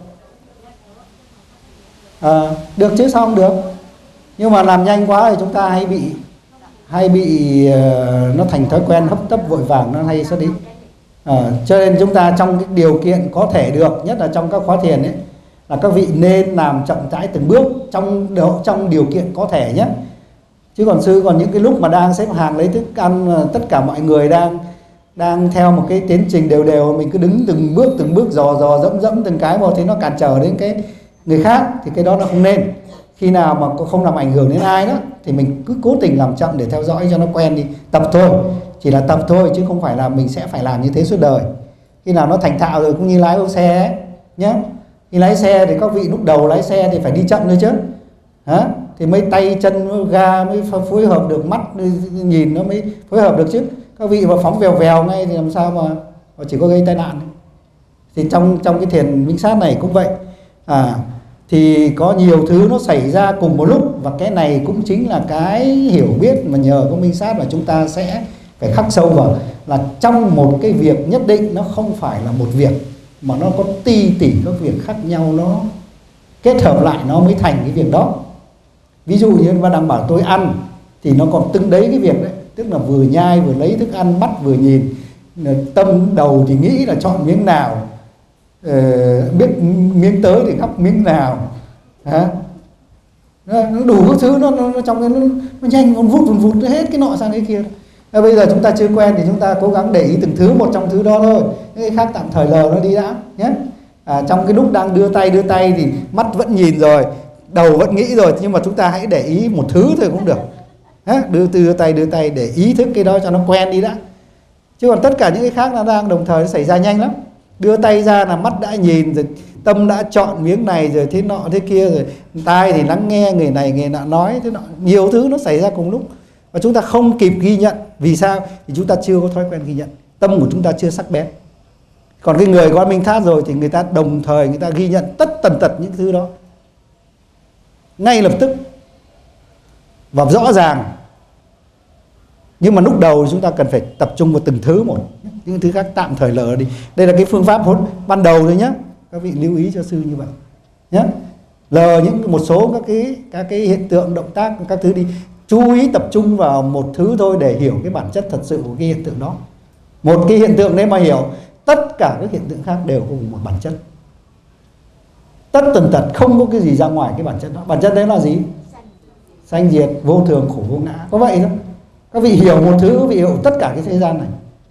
À, được chứ sao không được? Nhưng mà làm nhanh quá thì chúng ta hay bị hay bị uh, nó thành thói quen hấp tấp vội vàng, nó hay xuất ý. À, cho nên chúng ta trong cái điều kiện có thể được, nhất là trong các khóa thiền ấy, là các vị nên làm chậm rãi từng bước trong trong điều kiện có thể nhé. Chứ còn sư còn những cái lúc mà đang xếp hàng lấy thức ăn, tất cả mọi người đang đang theo một cái tiến trình đều đều, mình cứ đứng từng bước từng bước dò dò dẫm dẫm từng cái một thì nó cản trở đến cái người khác, thì cái đó nó không nên. Khi nào mà không làm ảnh hưởng đến ai đó thì mình cứ cố tình làm chậm để theo dõi cho nó quen đi, tập thôi, chỉ là tập thôi chứ không phải là mình sẽ phải làm như thế suốt đời. Khi nào nó thành thạo rồi cũng như lái ô xe ấy nhé. Khi lái xe thì các vị lúc đầu lái xe thì phải đi chậm thôi chứ, hả? Thì mấy tay chân ga mới phối hợp được, mắt nhìn nó mới phối hợp được chứ. Các vị mà phóng vèo vèo ngay thì làm sao mà, mà chỉ có gây tai nạn. Thì trong trong cái thiền minh sát này cũng vậy. À, thì có nhiều thứ nó xảy ra cùng một lúc, và cái này cũng chính là cái hiểu biết mà nhờ có minh sát mà chúng ta sẽ phải khắc sâu vào, là trong một cái việc nhất định nó không phải là một việc mà nó có ti tỉ các việc khác nhau, nó kết hợp lại nó mới thành cái việc đó. Ví dụ như bạn đang bảo tôi ăn thì nó còn từng đấy cái việc đấy, tức là vừa nhai vừa lấy thức ăn, mắt vừa nhìn, tâm đầu thì nghĩ là chọn miếng nào, uh, biết miếng tới thì gắp miếng nào, hả? Nó đủ các thứ, nó, nó, nó trong cái nó, nó nhanh, nó vút vút vút hết cái nọ sang cái kia. À, bây giờ chúng ta chưa quen thì chúng ta cố gắng để ý từng thứ một trong thứ đó thôi, cái khác tạm thời lờ nó đi đã nhé. À, trong cái lúc đang đưa tay đưa tay thì mắt vẫn nhìn rồi, đầu vẫn nghĩ rồi, nhưng mà chúng ta hãy để ý một thứ thôi cũng được. Hả? Đưa, đưa tay đưa tay để ý thức cái đó cho nó quen đi đã. Chứ còn tất cả những cái khác nó đang đồng thời nó xảy ra nhanh lắm. Đưa tay ra là mắt đã nhìn rồi, tâm đã chọn miếng này rồi, thế nọ thế kia rồi, tai thì lắng nghe người này người nọ nói thế nọ, nhiều thứ nó xảy ra cùng lúc và chúng ta không kịp ghi nhận. Vì sao? Thì chúng ta chưa có thói quen ghi nhận, tâm của chúng ta chưa sắc bén. Còn cái người có minh sát rồi thì người ta đồng thời người ta ghi nhận tất tần tật những thứ đó ngay lập tức và rõ ràng. Nhưng mà lúc đầu chúng ta cần phải tập trung vào từng thứ một, những thứ khác tạm thời lờ đi. Đây là cái phương pháp hôn ban đầu thôi nhé, các vị lưu ý cho sư như vậy nhé. Lờ những một số các cái các cái hiện tượng động tác các thứ đi, chú ý tập trung vào một thứ thôi để hiểu cái bản chất thật sự của cái hiện tượng đó. Một cái hiện tượng đấy mà hiểu, tất cả các hiện tượng khác đều có một bản chất, tất tần tật, không có cái gì ra ngoài cái bản chất đó. Bản chất đấy là gì? Sanh diệt, vô thường, khổ vô ngã, có vậy thôi. Các vị hiểu một thứ, các vị hiểu tất cả cái thế gian này.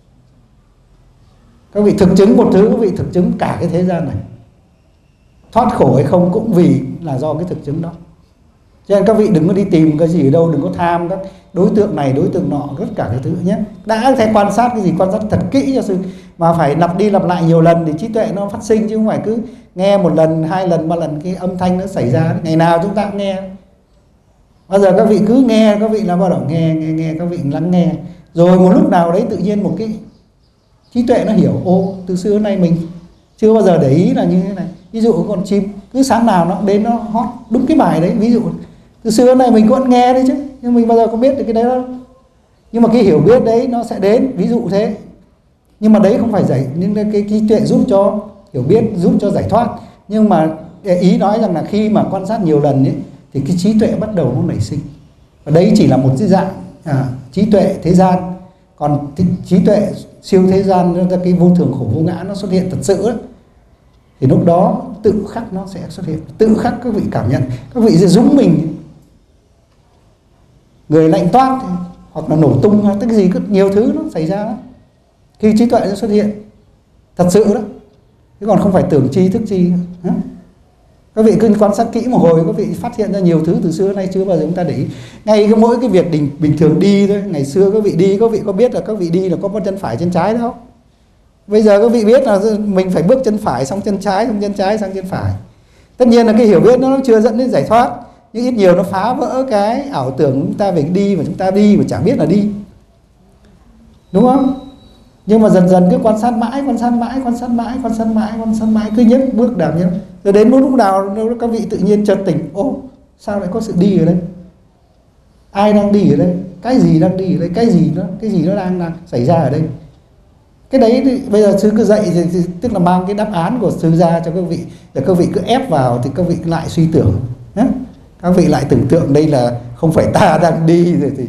Các vị thực chứng một thứ, các vị thực chứng cả cái thế gian này. Thoát khổ hay không cũng vì là do cái thực chứng đó. Cho nên các vị đừng có đi tìm cái gì ở đâu, đừng có tham các đối tượng này, đối tượng nọ, tất cả cái thứ nhé. Đã thấy quan sát cái gì, quan sát thật kỹ cho sư, mà phải lặp đi lặp lại nhiều lần thì trí tuệ nó phát sinh, chứ không phải cứ nghe một lần, hai lần, ba lần cái âm thanh nó xảy ra. Ngày nào chúng ta cũng nghe. Bao giờ các vị cứ nghe, các vị là bắt đầu nghe, nghe, nghe, các vị lắng nghe. Rồi một lúc nào đấy tự nhiên một cái trí tuệ nó hiểu, ô, từ xưa đến nay mình chưa bao giờ để ý là như thế này. Ví dụ con chim, cứ sáng nào nó đến nó hót đúng cái bài đấy. Ví dụ, từ xưa đến nay mình vẫn nghe đấy chứ, nhưng mình bao giờ có biết được cái đấy đâu. Nhưng mà cái hiểu biết đấy nó sẽ đến, ví dụ thế. Nhưng mà đấy không phải giải, nhưng cái trí tuệ giúp cho hiểu biết, giúp cho giải thoát. Nhưng mà ý nói rằng là khi mà quan sát nhiều lần ấy, thì cái trí tuệ bắt đầu nó nảy sinh. Và đấy chỉ là một cái dạng à, trí tuệ thế gian. Còn trí tuệ siêu thế gian, cái vô thường khổ vô ngã nó xuất hiện thật sự ấy, thì lúc đó tự khắc nó sẽ xuất hiện, tự khắc các vị cảm nhận, các vị sẽ rúng mình, người lạnh toát hoặc là nổ tung hay cái gì, nhiều thứ nó xảy ra đó. Khi trí tuệ nó xuất hiện thật sự đó, chứ còn không phải tưởng chi thức chi. Hả? Các vị cứ quan sát kỹ một hồi, các vị phát hiện ra nhiều thứ từ xưa nay chưa bao giờ chúng ta để ý. Ngay cái mỗi cái việc bình, bình thường đi thôi, ngày xưa các vị đi, các vị có biết là các vị đi là có một chân phải chân trái đâu. Bây giờ các vị biết là mình phải bước chân phải xong chân trái, xong chân trái sang chân phải. Tất nhiên là cái hiểu biết nó chưa dẫn đến giải thoát, nhưng ít nhiều nó phá vỡ cái ảo tưởng chúng ta về đi mà chúng ta đi mà chẳng biết là đi, đúng không? Nhưng mà dần dần cứ quan sát mãi, quan sát mãi, quan sát mãi, quan sát mãi, quan sát mãi, cứ nhấc bước đạp nhấc. Rồi đến lúc nào các vị tự nhiên chợt tỉnh, ô, sao lại có sự đi ở đây? Ai đang đi ở đây? Cái gì đang đi ở đây? Cái gì nó, cái gì nó đang, đang xảy ra ở đây? Cái đấy thì bây giờ sư cứ dạy thì, thì, tức là mang cái đáp án của sư ra cho các vị, để các vị cứ ép vào thì các vị lại suy tưởng nhé. Các vị lại tưởng tượng đây là không phải ta đang đi rồi thì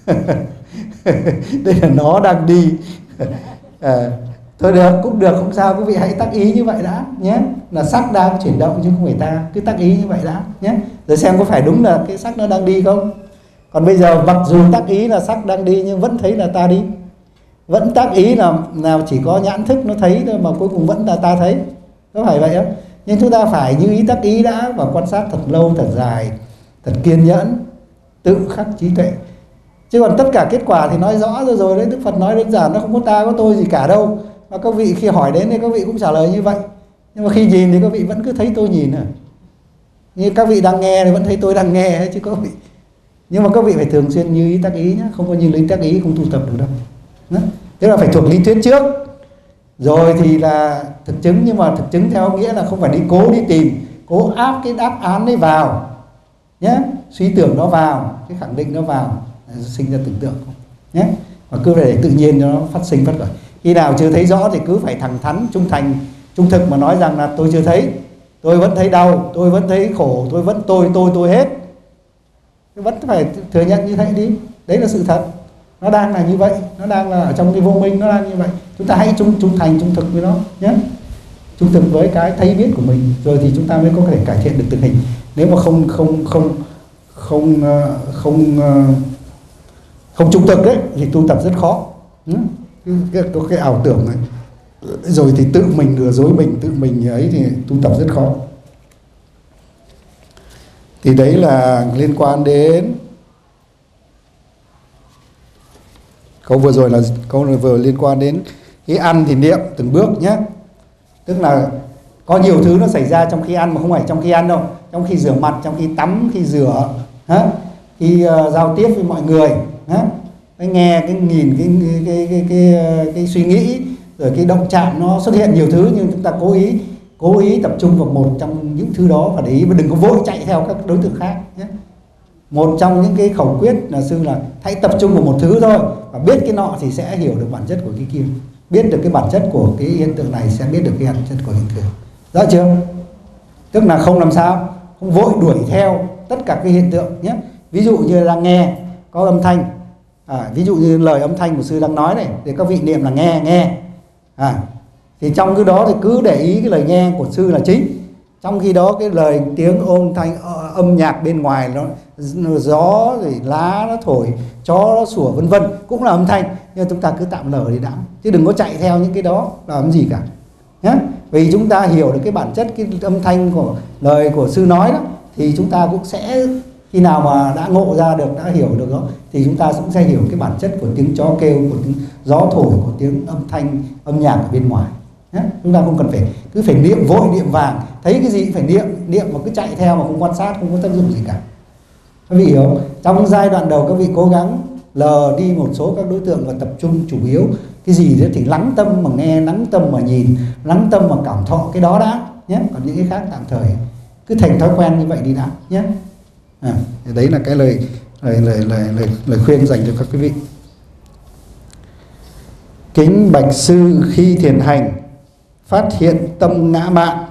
Đây là nó đang đi. À, thôi được, cũng được, không sao, quý vị hãy tác ý như vậy đã nhé, là sắc đang chuyển động chứ không phải ta, cứ tác ý như vậy đã nhé, rồi xem có phải đúng là cái sắc nó đang đi không. Còn bây giờ mặc dù tác ý là sắc đang đi nhưng vẫn thấy là ta đi, vẫn tác ý là nào chỉ có nhãn thức nó thấy thôi mà cuối cùng vẫn là ta thấy, có phải vậy không? Nhưng chúng ta phải như ý tác ý đã và quan sát thật lâu, thật dài, thật kiên nhẫn, tự khắc trí tuệ. Chứ còn tất cả kết quả thì nói rõ rồi rồi đấy, Đức Phật nói đơn giản, nó không có ta có tôi gì cả đâu. Và các vị khi hỏi đến thì các vị cũng trả lời như vậy. Nhưng mà khi nhìn thì các vị vẫn cứ thấy tôi nhìn à. Như các vị đang nghe thì vẫn thấy tôi đang nghe chứ các vị. Nhưng mà các vị phải thường xuyên như ý tác ý nhé, không có như ý tác ý không tu tập được đâu. Đó. Tức là phải thuộc lý thuyết trước, rồi thì là thực chứng. Nhưng mà thực chứng theo nghĩa là không phải đi cố đi tìm, cố áp cái đáp án ấy vào nhé, suy tưởng nó vào, cái khẳng định nó vào, sinh ra tưởng tượng nhé. Và cứ để tự nhiên nó phát sinh phát khởi. Khi nào chưa thấy rõ thì cứ phải thẳng thắn, trung thành, trung thực mà nói rằng là tôi chưa thấy, tôi vẫn thấy đau, tôi vẫn thấy khổ, tôi vẫn tôi tôi tôi hết. Vẫn phải thừa nhận như thế đi, đấy là sự thật, nó đang là như vậy, nó đang là ở trong cái vô minh, nó đang như vậy. Chúng ta hãy trung trung thành, trung thực với nó nhé, trung thực với cái thấy biết của mình, rồi thì chúng ta mới có thể cải thiện được tình hình. Nếu mà không không không không không không, không trung thực đấy thì tu tập rất khó. Cái, có cái ảo tưởng này, rồi thì tự mình lừa dối mình, tự mình ấy thì tu tập rất khó. Thì đấy là liên quan đến câu vừa rồi, là câu vừa liên quan đến cái ăn thì niệm từng bước nhé. Tức là có nhiều thứ nó xảy ra trong khi ăn mà không phải trong khi ăn đâu, trong khi rửa mặt, trong khi tắm, khi rửa, hả? Khi uh, giao tiếp với mọi người, hả? Cái nghe, cái nhìn, cái cái, cái cái cái cái suy nghĩ, rồi cái động chạm nó xuất hiện nhiều thứ, nhưng chúng ta cố ý cố ý tập trung vào một trong những thứ đó và để ý, và đừng có vội chạy theo các đối tượng khác nhé. Một trong những cái khẩu quyết là sư là hãy tập trung vào một thứ thôi, và biết cái nọ thì sẽ hiểu được bản chất của cái kia, biết được cái bản chất của cái hiện tượng này sẽ biết được cái bản chất của hiện tượng. Rõ chưa? Tức là không làm sao, không vội đuổi theo tất cả cái hiện tượng nhé. Ví dụ như đang nghe có âm thanh, à, ví dụ như lời âm thanh của sư đang nói này, thì các vị niệm là nghe nghe, à, thì trong cái đó thì cứ để ý cái lời nghe của sư là chính. Trong khi đó cái lời tiếng ôm thanh âm nhạc bên ngoài nó, nó gió rồi lá nó thổi, chó nó sủa vân vân cũng là âm thanh, nhưng chúng ta cứ tạm lờ đi đã, chứ đừng có chạy theo những cái đó làm gì cả nhé. Vì chúng ta hiểu được cái bản chất cái âm thanh của lời của sư nói đó, thì chúng ta cũng sẽ khi nào mà đã ngộ ra được, đã hiểu được đó, thì chúng ta cũng sẽ hiểu cái bản chất của tiếng chó kêu, của tiếng gió thổi, của tiếng âm thanh âm nhạc ở bên ngoài. Nhé. Chúng ta không cần phải cứ phải niệm vội niệm vàng, thấy cái gì cũng phải niệm niệm mà cứ chạy theo mà không quan sát, không có tác dụng gì cả. Các vị hiểu không? Trong giai đoạn đầu các vị cố gắng lờ đi một số các đối tượng và tập trung chủ yếu cái gì đó thì lắng tâm mà nghe, lắng tâm mà nhìn, lắng tâm mà cảm thọ cái đó đã nhé. Còn những cái khác tạm thời cứ thành thói quen như vậy đi đã nhé. À, đấy là cái lời lời lời lời lời, lời khuyên dành cho các quý vị. Kính bạch sư, khi thiền hành phát hiện tâm ngã mạn,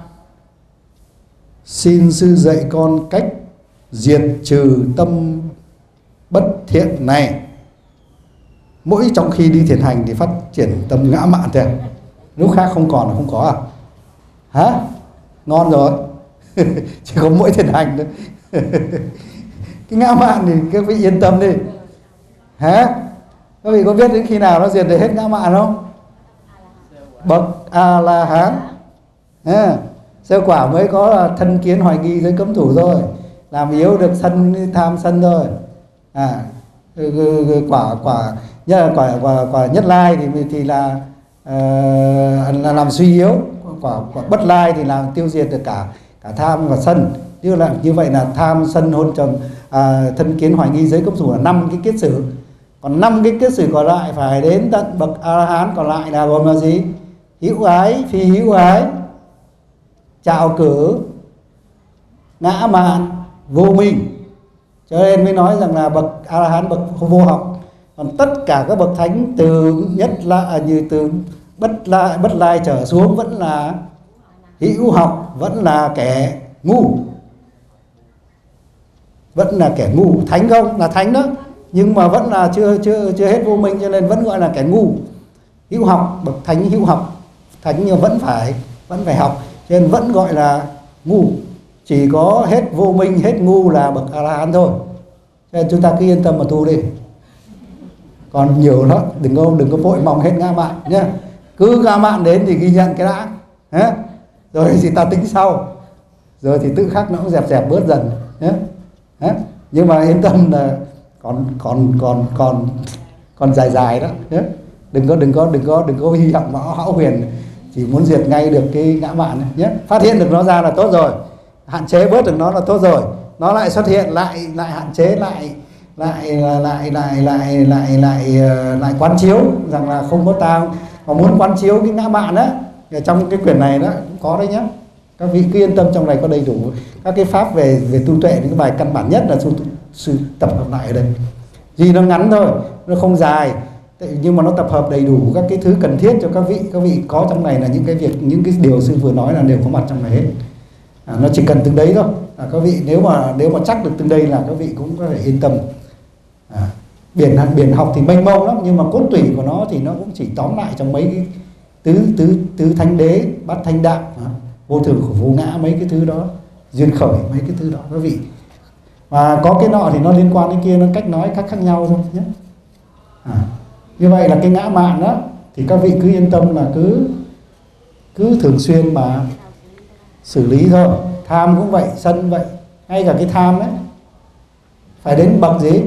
xin sư dạy con cách diệt trừ tâm bất thiện này. Mỗi trong khi đi thiền hành thì phát triển tâm ngã mạn thôi, lúc khác không còn là không có à? Hả? Ngon rồi. Chỉ có mỗi thiền hành thôi. Cái ngã mạn thì các vị yên tâm đi. Hả? Các vị có biết đến khi nào nó diệt được hết ngã mạn không? Bậc A La Hán, à, sơ quả mới có là thân kiến hoài nghi giới cấm thủ thôi, làm yếu được sân tham sân thôi. À, quả quả nhất quả quả quả nhất lai thì thì là, uh, là làm suy yếu, quả quả bất lai thì làm tiêu diệt được cả cả tham và sân. Như là như vậy là tham sân hôn trầm, à, thân kiến hoài nghi giới cấm thủ là năm cái kiết sử. Còn năm cái kiết sử còn lại phải đến tận bậc A La Hán còn lại là gồm là gì? Hữu ái, phi hữu ái, trạo cử, ngã mạn, vô minh. Cho nên mới nói rằng là bậc A La Hán bậc vô học. Còn tất cả các bậc thánh từ nhất là như từ bất lai bất lai trở xuống vẫn là hữu học, vẫn là kẻ ngu, vẫn là kẻ ngu. Thánh không? Là thánh đó, nhưng mà vẫn là chưa chưa chưa hết vô minh, cho nên vẫn gọi là kẻ ngu. Hữu học, bậc thánh hữu học, thánh nhưng vẫn phải vẫn phải học, cho nên vẫn gọi là ngu. Chỉ có hết vô minh, hết ngu là bậc A La Hán thôi. Cho nên chúng ta cứ yên tâm mà tu đi. Còn nhiều lắm, đừng có đừng có vội mong hết ngã mạn nhé. Cứ ngã mạn đến thì ghi nhận cái đã, nhé. Rồi thì ta tính sau, rồi thì tự khắc nó cũng dẹp dẹp bớt dần nhé. Nhưng mà yên tâm là còn còn còn còn còn dài dài đó nhé. Đừng có đừng có đừng có đừng có hy vọng nó hão huyền chỉ muốn diệt ngay được cái ngã mạn này nhé. Phát hiện được nó ra là tốt rồi, hạn chế bớt được nó là tốt rồi. Nó lại xuất hiện lại lại hạn chế lại lại lại lại lại lại lại lại lại quán chiếu rằng là không có ta, mà muốn quán chiếu cái ngã mạn á, trong cái quyển này đó cũng có đấy nhé. Các vị cứ yên tâm, trong này có đầy đủ các cái pháp về về tu tuệ. Những cái bài căn bản nhất là sư, sư tập hợp lại ở đây. Vì nó ngắn thôi, nó không dài, nhưng mà nó tập hợp đầy đủ các cái thứ cần thiết cho các vị. Các vị có trong này là những cái việc, những cái điều sư vừa nói là đều có mặt trong này hết. À, nó chỉ cần từng đấy thôi. À, các vị nếu mà nếu mà chắc được từng đây là các vị cũng có thể yên tâm. À, biển biển học thì mênh mông lắm, nhưng mà cốt tủy của nó thì nó cũng chỉ tóm lại trong mấy cái tứ tứ tứ thánh đế, bát thánh đạo, à, vô thường khổ vô ngã, mấy cái thứ đó, duyên khởi, mấy cái thứ đó các vị. Và có cái nọ thì nó liên quan đến kia, nó cách nói khác khác nhau thôi nhé. À, như vậy là cái ngã mạn đó thì các vị cứ yên tâm là cứ cứ thường xuyên mà xử lý thôi. Tham cũng vậy, sân vậy, ngay cả cái tham ấy phải đến bậc gì?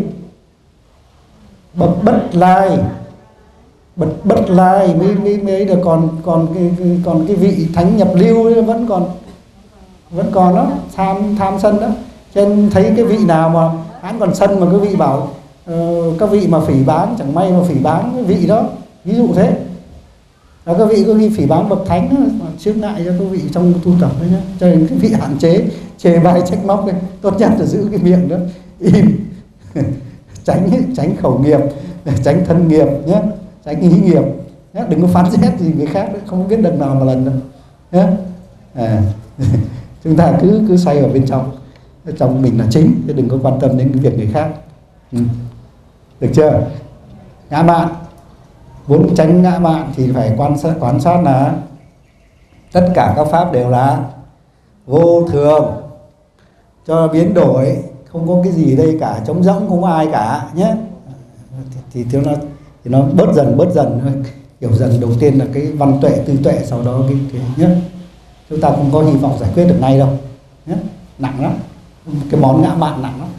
Bậc bất lai, bậc bất lai mới mới mới được. Còn còn cái còn cái vị thánh nhập lưu vẫn còn vẫn còn đó, tham tham sân đó. Cho nên thấy cái vị nào mà hắn còn sân mà cái vị bảo uh, các vị mà phỉ báng, chẳng may mà phỉ báng cái vị đó, ví dụ thế. Và các vị có khi phỉ báng bậc thánh đó, trước ngại cho các vị trong tu tập đấy nhé. Cho nên cái vị hạn chế chê bai trách móc ấy, tốt nhất là giữ cái miệng đó im. tránh tránh khẩu nghiệp, tránh thân nghiệp nhé, tránh ý nghiệp nhé. Đừng có phán xét gì người khác nữa, không biết đằng nào mà lần đâu nhé. À, chúng ta cứ cứ xoay ở bên trong, trong mình là chính, chứ đừng có quan tâm đến cái việc người khác. Ừ. Được chưa? Ngã mạn, muốn tránh ngã mạn thì phải quan sát quan sát là tất cả các pháp đều là vô thường, cho biến đổi, không có cái gì ở đây cả, trống rỗng, không có ai cả nhé. Thì, thì nó thì nó bớt dần bớt dần thôi, hiểu dần. Đầu tiên là cái văn tuệ tư tuệ, sau đó cái, cái nhé. Chúng ta không có hy vọng giải quyết được ngay đâu nhé, nặng lắm, cái món ngã mạn nặng lắm.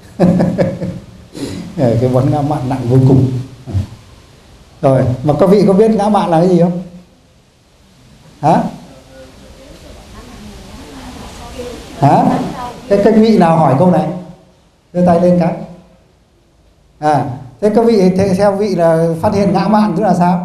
Cái món ngã mạn nặng vô cùng. Rồi, mà các vị có biết ngã mạn là cái gì không? Hả? Hả? Thế các vị nào hỏi câu này? Đưa tay lên cái. À, thế các vị thế theo vị là phát hiện ngã mạn tức là sao?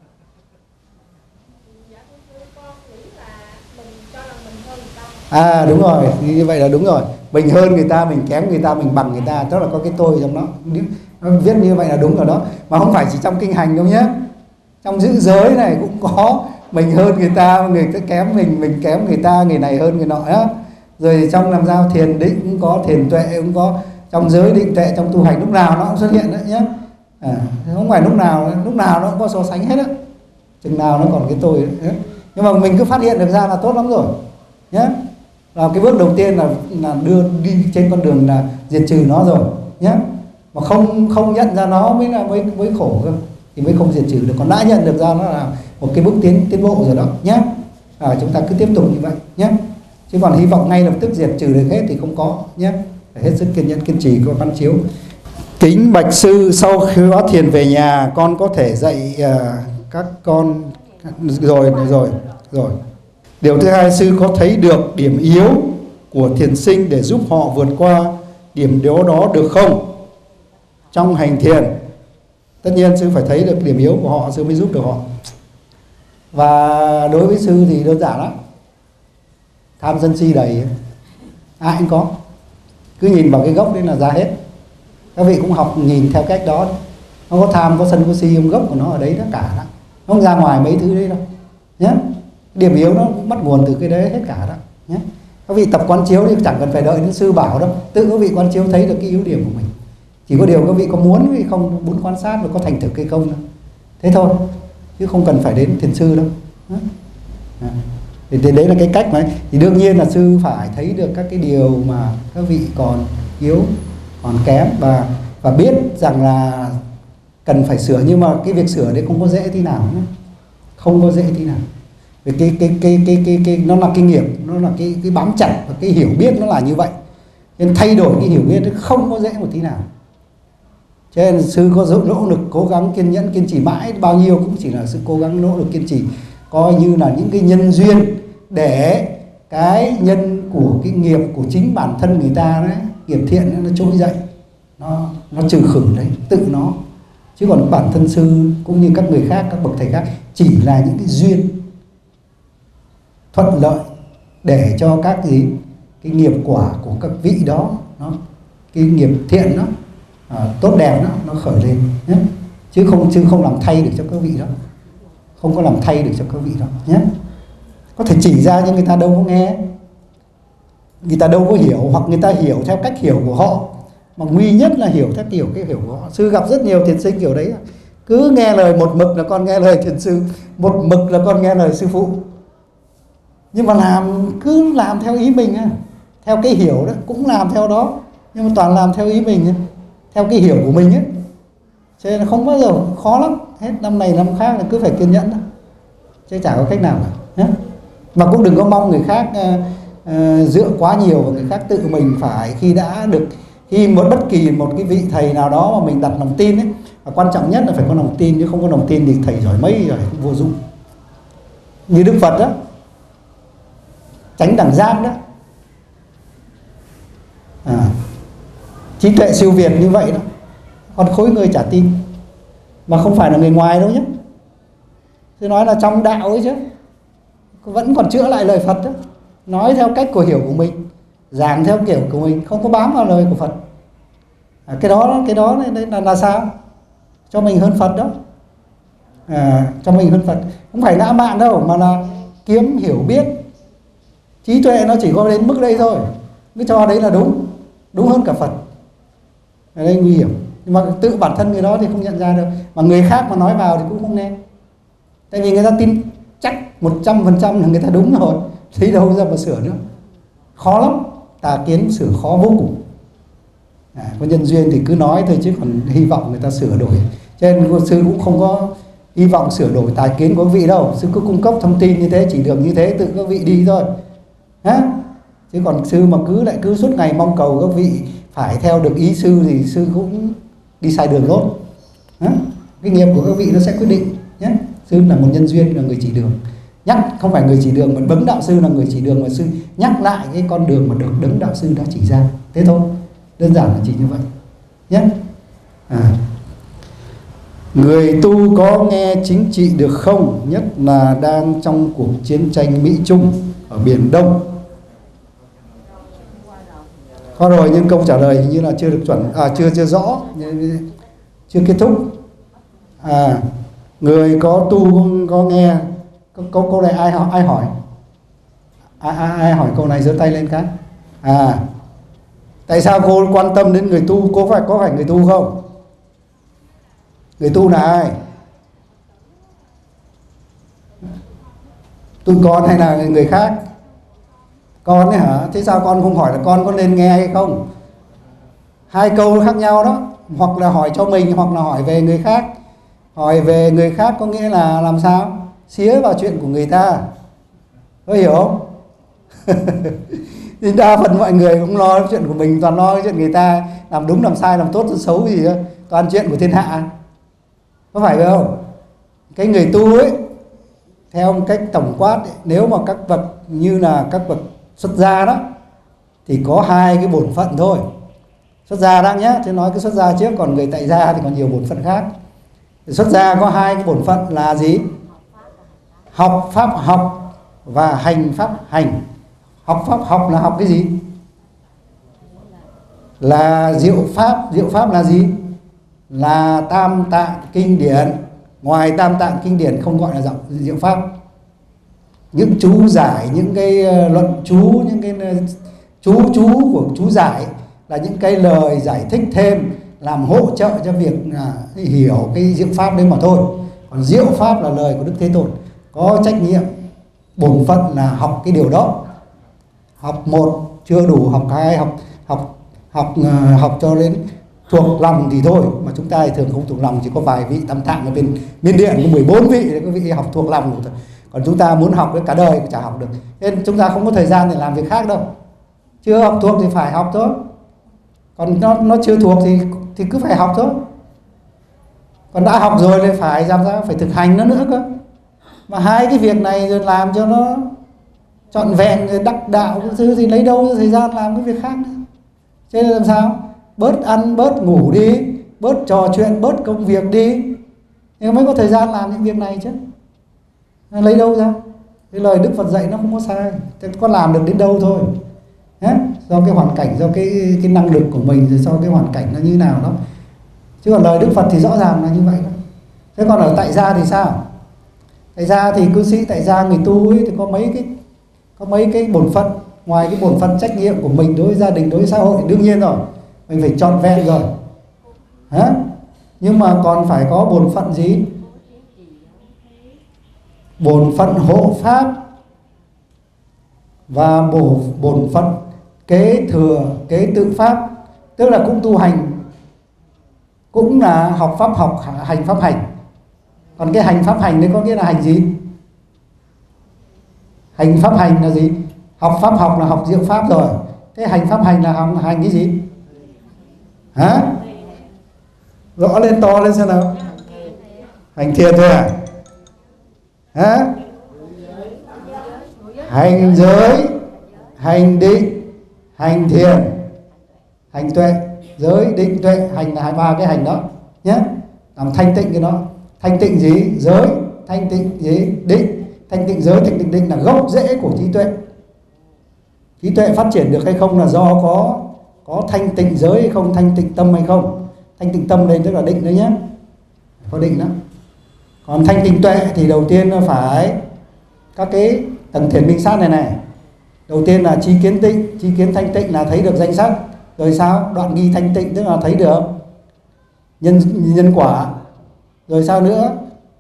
À đúng rồi, như vậy là đúng rồi. Mình hơn người ta, mình kém người ta, mình bằng người ta, tức là có cái tôi trong đó. Nó viết như vậy là đúng rồi đó. Mà không phải chỉ trong kinh hành đâu nhé. Trong giữ giới này cũng có mình hơn người ta, người ta kém mình, mình kém người ta, người này hơn người nọ đó. Rồi trong làm sao thiền định cũng có, thiền tuệ cũng có, trong giới định tuệ, trong tu hành lúc nào nó cũng xuất hiện đấy nhé. À, không phải lúc nào lúc nào nó cũng có so sánh hết á, chừng nào nó còn cái tôi đấy. Nhưng mà mình cứ phát hiện được ra là tốt lắm rồi nhé. Là cái bước đầu tiên là là đưa đi trên con đường là diệt trừ nó rồi nhé. Mà không không nhận ra nó mới là mới mới khổ cơ, thì mới không diệt trừ được. Còn đã nhận được ra nó là một cái bước tiến tiến bộ rồi đó nhé. À, chúng ta cứ tiếp tục như vậy nhé. Chứ còn hy vọng ngay lập tức diệt trừ được hết thì không có nhé. Phải hết sức kiên nhẫn kiên trì, có văn chiếu. Kính bạch sư, sau khi có thiền về nhà, con có thể dạy uh, các con rồi rồi rồi. Điều thứ hai, sư có thấy được điểm yếu của thiền sinh để giúp họ vượt qua điểm yếu đó được không? Trong hành thiền, tất nhiên sư phải thấy được điểm yếu của họ, sư mới giúp được họ. Và đối với sư thì đơn giản lắm, tham sân si đầy, ai cũng có. Cứ nhìn vào cái gốc đấy là ra hết. Các vị cũng học nhìn theo cách đó. Nó có tham, có sân, có si, ông gốc của nó ở đấy tất cả đó. Nó không ra ngoài mấy thứ đấy đâu nhé. Điểm yếu nó cũng bắt nguồn từ cái đấy hết cả đó nhé. Các vị tập quán chiếu thì chẳng cần phải đợi đến sư bảo đâu, tự các vị quán chiếu thấy được cái yếu điểm của mình Chỉ có điều các vị có muốn hay không, muốn quan sát và có thành thực hay không thôi. Thế thôi, chứ không cần phải đến thiền sư đâu. À. Thì đấy là cái cách mà thì đương nhiên là sư phải thấy được các cái điều mà các vị còn yếu, còn kém, và và biết rằng là cần phải sửa, nhưng mà cái việc sửa đấy không có dễ tí nào nữa. Không có dễ tí nào. Vì cái cái cái cái cái cái nó là kinh nghiệm, nó là cái cái bám chặt và cái hiểu biết nó là như vậy. Nên thay đổi cái hiểu biết nó không có dễ một tí nào. Cho nên sư có nỗ lực cố gắng kiên nhẫn kiên trì mãi bao nhiêu cũng chỉ là sự cố gắng nỗ lực kiên trì, coi như là những cái nhân duyên để cái nhân của cái nghiệp của chính bản thân người ta đấy, nghiệp thiện nó trỗi dậy, nó nó trừ khử đấy, tự nó. Chứ còn bản thân sư cũng như các người khác, các bậc thầy khác chỉ là những cái duyên thuận lợi để cho các gì cái nghiệp quả của các vị đó, nó cái nghiệp thiện đó à, tốt đẹp đó nó khởi lên nhé, chứ không chứ không làm thay được cho các vị đó, không có làm thay được cho các vị đó nhé. Có thể chỉ ra nhưng người ta đâu có nghe, người ta đâu có hiểu, hoặc người ta hiểu theo cách hiểu của họ, mà nguy nhất là hiểu theo kiểu cái hiểu của họ. Sư gặp rất nhiều thiền sinh kiểu đấy, cứ nghe lời một mực là con nghe lời thiền sư, một mực là con nghe lời sư phụ, nhưng mà làm cứ làm theo ý mình, theo cái hiểu đó cũng làm theo đó, nhưng mà toàn làm theo ý mình, theo cái hiểu của mình ấy, cho nên là không bao giờ, khó lắm. Hết năm này năm khác là cứ phải kiên nhẫn đó, chứ chả có cách nào cả. Mà cũng đừng có mong người khác uh, uh, dựa quá nhiều vào người khác, tự mình phải khi đã được, khi một bất kỳ một cái vị thầy nào đó mà mình đặt lòng tin ấy, và quan trọng nhất là phải có lòng tin, chứ không có lòng tin thì thầy giỏi mấy rồi cũng vô dụng. Như Đức Phật đó, Chánh Đẳng Giác đó, à, trí tuệ siêu việt như vậy đó, còn khối người chả tin, mà không phải là người ngoài đâu nhé. Tôi nói là trong đạo ấy chứ, vẫn còn chữa lại lời Phật đó, nói theo cách của hiểu của mình, giảng theo kiểu của mình, không có bám vào lời của Phật. À, cái đó cái đó đấy là, là sao? Cho mình hơn Phật đó. À, cho mình hơn Phật, không phải ngã mạn đâu, mà là kiếm hiểu biết. Trí tuệ nó chỉ có đến mức đây thôi, cứ cho đấy là đúng, đúng hơn cả Phật. Ở đây nguy hiểm. Nhưng mà tự bản thân người đó thì không nhận ra được, mà người khác mà nói vào thì cũng không nghe. Tại vì người ta tin chắc một trăm phần trăm là người ta đúng rồi, thấy đâu ra mà sửa nữa. Khó lắm, tà kiến sửa khó vô cùng. À, có nhân duyên thì cứ nói thôi, chứ còn hy vọng người ta sửa đổi. Cho nên sư cũng không có hy vọng sửa đổi tà kiến của các vị đâu. Sư cứ cung cấp thông tin như thế, chỉ được như thế, tự các vị đi thôi. Hả? Chứ còn sư mà cứ lại cứ suốt ngày mong cầu các vị phải theo được ý sư thì sư cũng đi sai đường rốt. Cái nghiệp của các vị nó sẽ quyết định nhé. Sư là một nhân duyên, là người chỉ đường. Nhắc, không phải người chỉ đường mà đấng đạo sư là người chỉ đường, mà sư nhắc lại cái con đường mà được đấng đạo sư đã chỉ ra. Thế thôi, đơn giản là chỉ như vậy nhé. À. Người tu có nghe chính trị được không? Nhất là đang trong cuộc chiến tranh Mỹ Trung ở Biển Đông. Có rồi, nhưng câu trả lời như là chưa được chuẩn, à chưa chưa rõ, chưa kết thúc. À, người có tu có nghe câu câu này ai hỏi ai hỏi ai, ai, ai hỏi câu này giơ tay lên cái. À, tại sao cô quan tâm đến người tu? Cô phải có phải người tu không? Người tu là ai? Tụi con hay là người khác? Con ấy hả? Thế sao con không hỏi là con có nên nghe hay không? Hai câu khác nhau đó. Hoặc là hỏi cho mình, hoặc là hỏi về người khác. Hỏi về người khác có nghĩa là làm sao? Xía vào chuyện của người ta. Có hiểu không? Thì đa phần mọi người cũng lo chuyện của mình, toàn lo chuyện người ta, làm đúng làm sai, làm tốt làm xấu gì đó, toàn chuyện của thiên hạ. Có phải không? Cái người tu ấy, theo một cách tổng quát ấy, nếu mà các bậc như là các bậc xuất gia đó, thì có hai cái bổn phận thôi. Xuất gia đang nhé, chứ nói cái xuất gia trước, còn người tại gia thì còn nhiều bổn phận khác. Xuất gia có hai cái bổn phận là gì? Học pháp học và hành pháp hành. Học pháp học là học cái gì? Là diệu pháp. Diệu pháp là gì? Là tam tạng kinh điển. Ngoài tam tạng kinh điển không gọi là diệu pháp. Những chú giải, những cái luận chú, những cái chú chú của chú giải là những cái lời giải thích thêm, làm hỗ trợ cho việc à, hiểu cái diệu pháp đấy mà thôi. Còn diệu pháp là lời của Đức Thế Tôn, có trách nhiệm bổn phận là học cái điều đó. Học một chưa đủ, học hai, học học học uh, học cho đến thuộc lòng thì thôi. Mà chúng ta thì thường không thuộc lòng, chỉ có vài vị tam tạng ở bên Miến Điện có mười bốn vị, các vị học thuộc lòng thôi. Còn chúng ta muốn học cái cả đời cũng chả học được, nên chúng ta không có thời gian để làm việc khác đâu. Chưa học thuộc thì phải học thôi, còn nó nó chưa thuộc thì thì cứ phải học thôi. Còn đã học rồi thì phải làm sao phải thực hành nó nữa cơ. Mà hai cái việc này rồi làm cho nó trọn vẹn rồi đắc đạo cái thứ thì lấy đâu thời gian làm cái việc khác nữa. Cho nên làm sao bớt ăn bớt ngủ đi, bớt trò chuyện bớt công việc đi, thì mới có thời gian làm những việc này chứ. Lấy đâu ra? Cái lời Đức Phật dạy nó không có sai, thế có làm được đến đâu thôi. Đấy, do cái hoàn cảnh, do cái cái năng lực của mình, rồi do cái hoàn cảnh nó như nào đó. Chứ còn lời Đức Phật thì rõ ràng là như vậy đó. Thế còn ở tại gia thì sao? Tại gia thì cư sĩ tại gia người tu ấy, thì có mấy cái có mấy cái bổn phận. Ngoài cái bổn phận trách nhiệm của mình đối với gia đình, đối với xã hội, đương nhiên rồi, mình phải trọn vẹn rồi. Hả? Nhưng mà còn phải có bổn phận gì? Bổn phận hộ pháp và bổ bổn phận kế thừa, kế tự pháp, tức là cũng tu hành, cũng là học pháp học, hành pháp hành. Còn cái hành pháp hành đấy có nghĩa là hành gì? Hành pháp hành là gì? Học pháp học là học diệu pháp rồi. Thế hành pháp hành là học hành cái gì? Hả? Rõ lên to lên xem nào. Hành thiền thôi à? Hả? Hành giới, hành định, hành thiền, hành tuệ. Giới, định, tuệ, hành là hai ba cái hành đó nhé. Làm thanh tịnh cái đó. Thanh tịnh gì? Giới. Thanh tịnh gì? Định. Thanh tịnh giới, thanh tịnh định là gốc rễ của trí tuệ. Trí tuệ phát triển được hay không là do có có thanh tịnh giới hay không, thanh tịnh tâm hay không. Thanh tịnh tâm đây tức là định đấy nhé, có định đó. Còn thanh tịnh tuệ thì đầu tiên nó phải các cái tầng thiền minh sát này này. Đầu tiên là tri kiến tịnh, tri kiến thanh tịnh là thấy được danh sắc. Rồi sao? Đoạn nghi thanh tịnh tức là thấy được nhân nhân quả. Rồi sao nữa?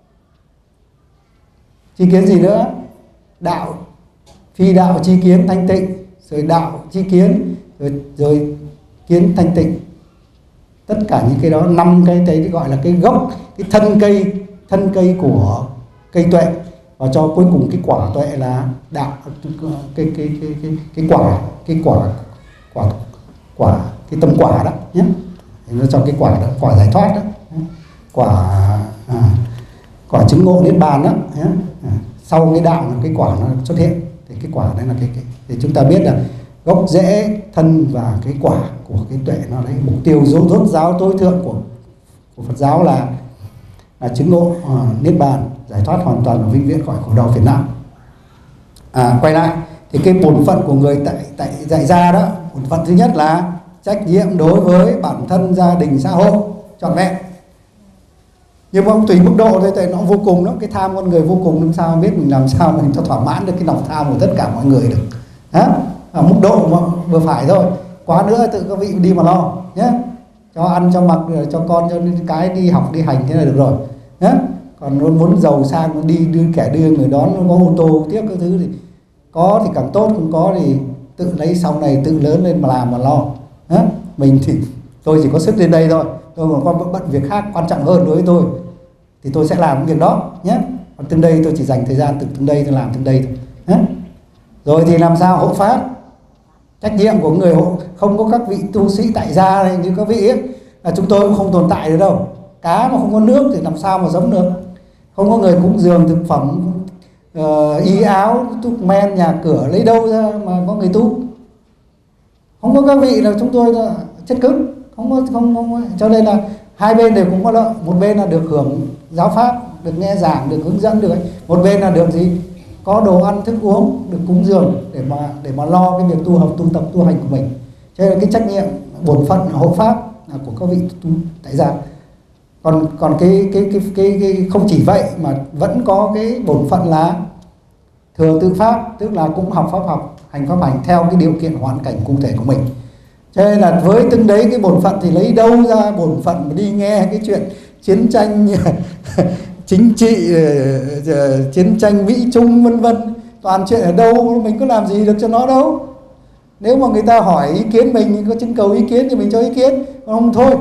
Tri kiến gì nữa? Đạo, phi đạo tri kiến thanh tịnh, rồi đạo tri kiến, rồi rồi kiến thanh tịnh. Tất cả những cái đó, năm cái đấy gọi là cái gốc, cái thân cây, thân cây của cây tuệ. Và cho cuối cùng cái quả tuệ là đạo, cái cái cái cái cái quả, cái quả quả quả cái tâm quả đó nhé. Nó cho cái quả đó, quả giải thoát đó, quả à, quả chứng ngộ niết bàn đó nhé. À, sau cái đạo là cái quả nó xuất hiện, thì cái quả đấy là cái, cái thì chúng ta biết là gốc rễ thân và cái quả của cái tuệ nó đấy. Mục tiêu rốt rốt giáo tối thượng của của Phật giáo là là chứng ngộ uh, niết bàn, giải thoát hoàn toàn và vĩnh viễn khỏi khổ đau phiền não. À, quay lại thì cái bổn phận của người tại tại dạy gia đó, bổn phận thứ nhất là trách nhiệm đối với bản thân, gia đình, xã hội trọn vẹn. Nhưng mà tùy mức độ thôi, tại nó vô cùng lắm, cái tham con người vô cùng, làm sao biết mình làm sao mình cho thỏa mãn được cái lòng tham của tất cả mọi người được. Hả? Ở mức độ mà vừa phải thôi, quá nữa tự các vị đi mà lo nhé. Cho ăn cho mặc, cho con cho cái đi học đi hành thế là được rồi nhé. Còn muốn muốn giàu sang đi đưa kẻ đưa người đón, nó có ô tô tiếp các thứ thì có thì càng tốt, không có thì tự lấy sau này tự lớn lên mà làm mà lo. Hả? Mình thì tôi chỉ có sức đến đây thôi, tôi còn có bận việc khác quan trọng hơn đối với tôi thì tôi sẽ làm cái việc đó nhé. Còn từ đây tôi chỉ dành thời gian từ từ đây tôi làm từ đây thôi. Hả? Rồi thì làm sao hộ pháp? Trách nhiệm của người hộ, không có các vị tu sĩ tại gia này như các vị ấy, là chúng tôi cũng không tồn tại được đâu. Cá mà không có nước thì làm sao mà sống được? Không có người cúng dường thực phẩm, uh, y áo, thuốc men, nhà cửa lấy đâu ra mà có người tu? Không có các vị là chúng tôi là chất cứng, không có không không cho nên là hai bên đều cũng có lợi. Một bên là được hưởng giáo pháp, được nghe giảng, được hướng dẫn, được một bên là được gì? Có đồ ăn thức uống, được cúng dường để mà để mà lo cái việc tu học, tu tập, tu hành của mình. Cho nên cái trách nhiệm bổn phận hộ pháp là của các vị tu tại gia. Còn còn cái cái, cái cái cái không chỉ vậy mà vẫn có cái bổn phận là thừa tự pháp, tức là cũng học pháp học, hành pháp hành theo cái điều kiện hoàn cảnh cụ thể của mình. Cho nên là với từng đấy cái bổn phận thì lấy đâu ra bổn phận mà đi nghe cái chuyện chiến tranh chính trị, chiến tranh Mỹ Trung vân vân, toàn chuyện ở đâu, mình có làm gì được cho nó đâu. Nếu mà người ta hỏi ý kiến mình, có trưng cầu ý kiến thì mình cho ý kiến, còn không thôi.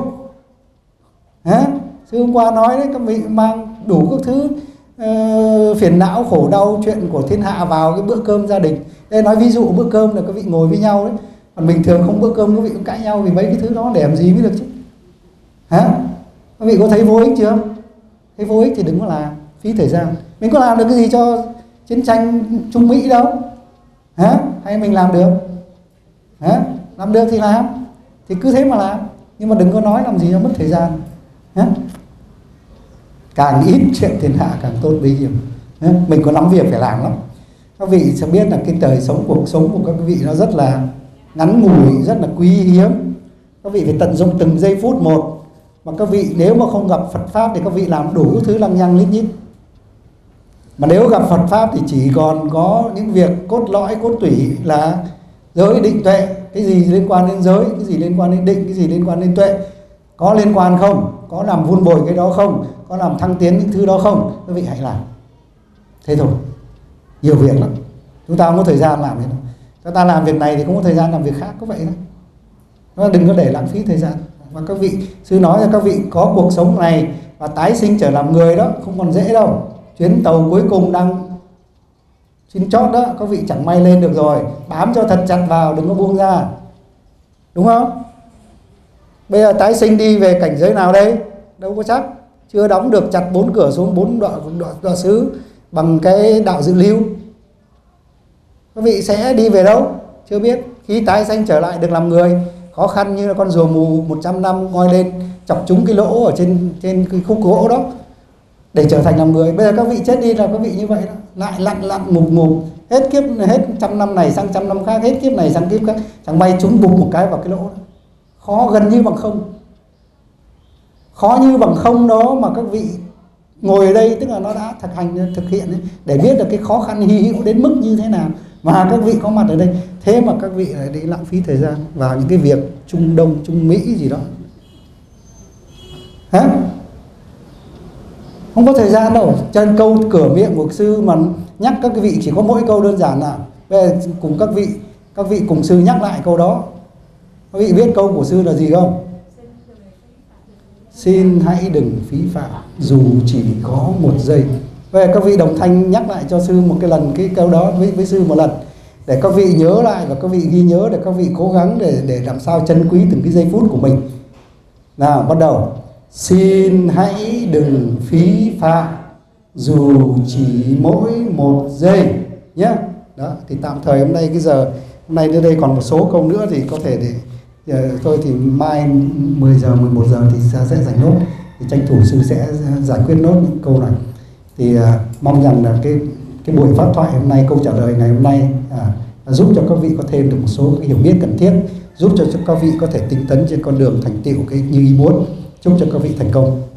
Hả? Sư hôm qua nói đấy, các vị mang đủ các thứ uh, phiền não khổ đau chuyện của thiên hạ vào cái bữa cơm gia đình. Đây nói ví dụ bữa cơm là các vị ngồi với nhau đấy, còn bình thường không bữa cơm các vị cũng cãi nhau vì mấy cái thứ đó để làm gì mới được chứ. Hả? Các vị có thấy vô ích chưa? Thấy vô ích thì đừng có làm, phí thời gian. Mình có làm được cái gì cho chiến tranh Trung Mỹ đâu. Hả? Hay mình làm được? Hả? Làm được thì làm, thì cứ thế mà làm, nhưng mà đừng có nói làm gì cho mất thời gian. Hả? Càng ít chuyện thiên hạ càng tốt bấy nhiêu. Mình có lắm việc phải làm lắm. Các vị sẽ biết là cái đời sống, cuộc sống của các vị nó rất là ngắn ngủi, rất là quý hiếm. Các vị phải tận dụng từng giây phút một. Mà các vị nếu mà không gặp Phật Pháp thì các vị làm đủ thứ lăng nhăng lít nhít. Mà nếu gặp Phật Pháp thì chỉ còn có những việc cốt lõi, cốt tủy là giới định tuệ. Cái gì liên quan đến giới, cái gì liên quan đến định, cái gì liên quan đến tuệ. Có liên quan không? Có làm vun bồi cái đó không? Có làm thăng tiến những thứ đó không? Các vị hãy làm. Thế thôi. Nhiều việc lắm. Chúng ta không có thời gian làm thế đâu. Chúng ta làm việc này thì không có thời gian làm việc khác, có vậy đó. Nó đừng có để lãng phí thời gian. Và các vị, sư nói là các vị có cuộc sống này và tái sinh trở làm người đó, không còn dễ đâu. Chuyến tàu cuối cùng đang xin chót đó, các vị chẳng may lên được rồi, bám cho thật chặt vào, đừng có buông ra. Đúng không? Bây giờ tái sinh đi về cảnh giới nào đây? Đâu có chắc. Chưa đóng được chặt bốn cửa xuống bốn đoạn, đoạn, đoạn xứ bằng cái đạo dự lưu. Các vị sẽ đi về đâu? Chưa biết. Khi tái sanh trở lại được làm người, khó khăn như là con rùa mù một trăm năm ngoi lên chọc trúng cái lỗ ở trên trên cái khúc gỗ đó để trở thành làm người. Bây giờ các vị chết đi là các vị như vậy đó, lại lặn lặn ngục ngục, hết kiếp, hết trăm năm này sang trăm năm khác, hết kiếp này sang kiếp khác, chẳng may trúng bục một cái vào cái lỗ đó. Khó gần như bằng không. Khó như bằng không đó mà các vị ngồi ở đây, tức là nó đã thực hành, thực hiện ấy, để biết được cái khó khăn hy hữu đến mức như thế nào mà các vị có mặt ở đây. Thế mà các vị lại đi lãng phí thời gian vào những cái việc Trung Đông, Trung Mỹ gì đó. Hả? Không có thời gian đâu. Trên câu cửa miệng của sư mà nhắc các vị chỉ có mỗi câu đơn giản là về cùng các vị, các vị cùng sư nhắc lại câu đó. Các vị biết câu của sư là gì không? Xin hãy đừng phí phạm dù chỉ có một giây. Về các vị đồng thanh nhắc lại cho sư một cái lần cái câu đó với, với sư một lần, để các vị nhớ lại và các vị ghi nhớ, để các vị cố gắng để, để làm sao trân quý từng cái giây phút của mình. Nào, bắt đầu. Xin hãy đừng phí phạm dù chỉ mỗi một giây nhé. Đó, thì tạm thời hôm nay cái giờ hôm nay đến đây còn một số câu nữa thì có thể để giờ, thôi thì mai mười giờ mười một giờ thì sẽ giải nốt, thì tranh thủ sư sẽ giải quyết nốt những câu này. Thì uh, mong rằng là cái cái buổi pháp thoại hôm nay, câu trả lời ngày hôm nay à, giúp cho các vị có thêm được một số cái hiểu biết cần thiết, giúp cho các vị có thể tinh tấn trên con đường thành tựu cái như ý muốn. Chúc cho các vị thành công.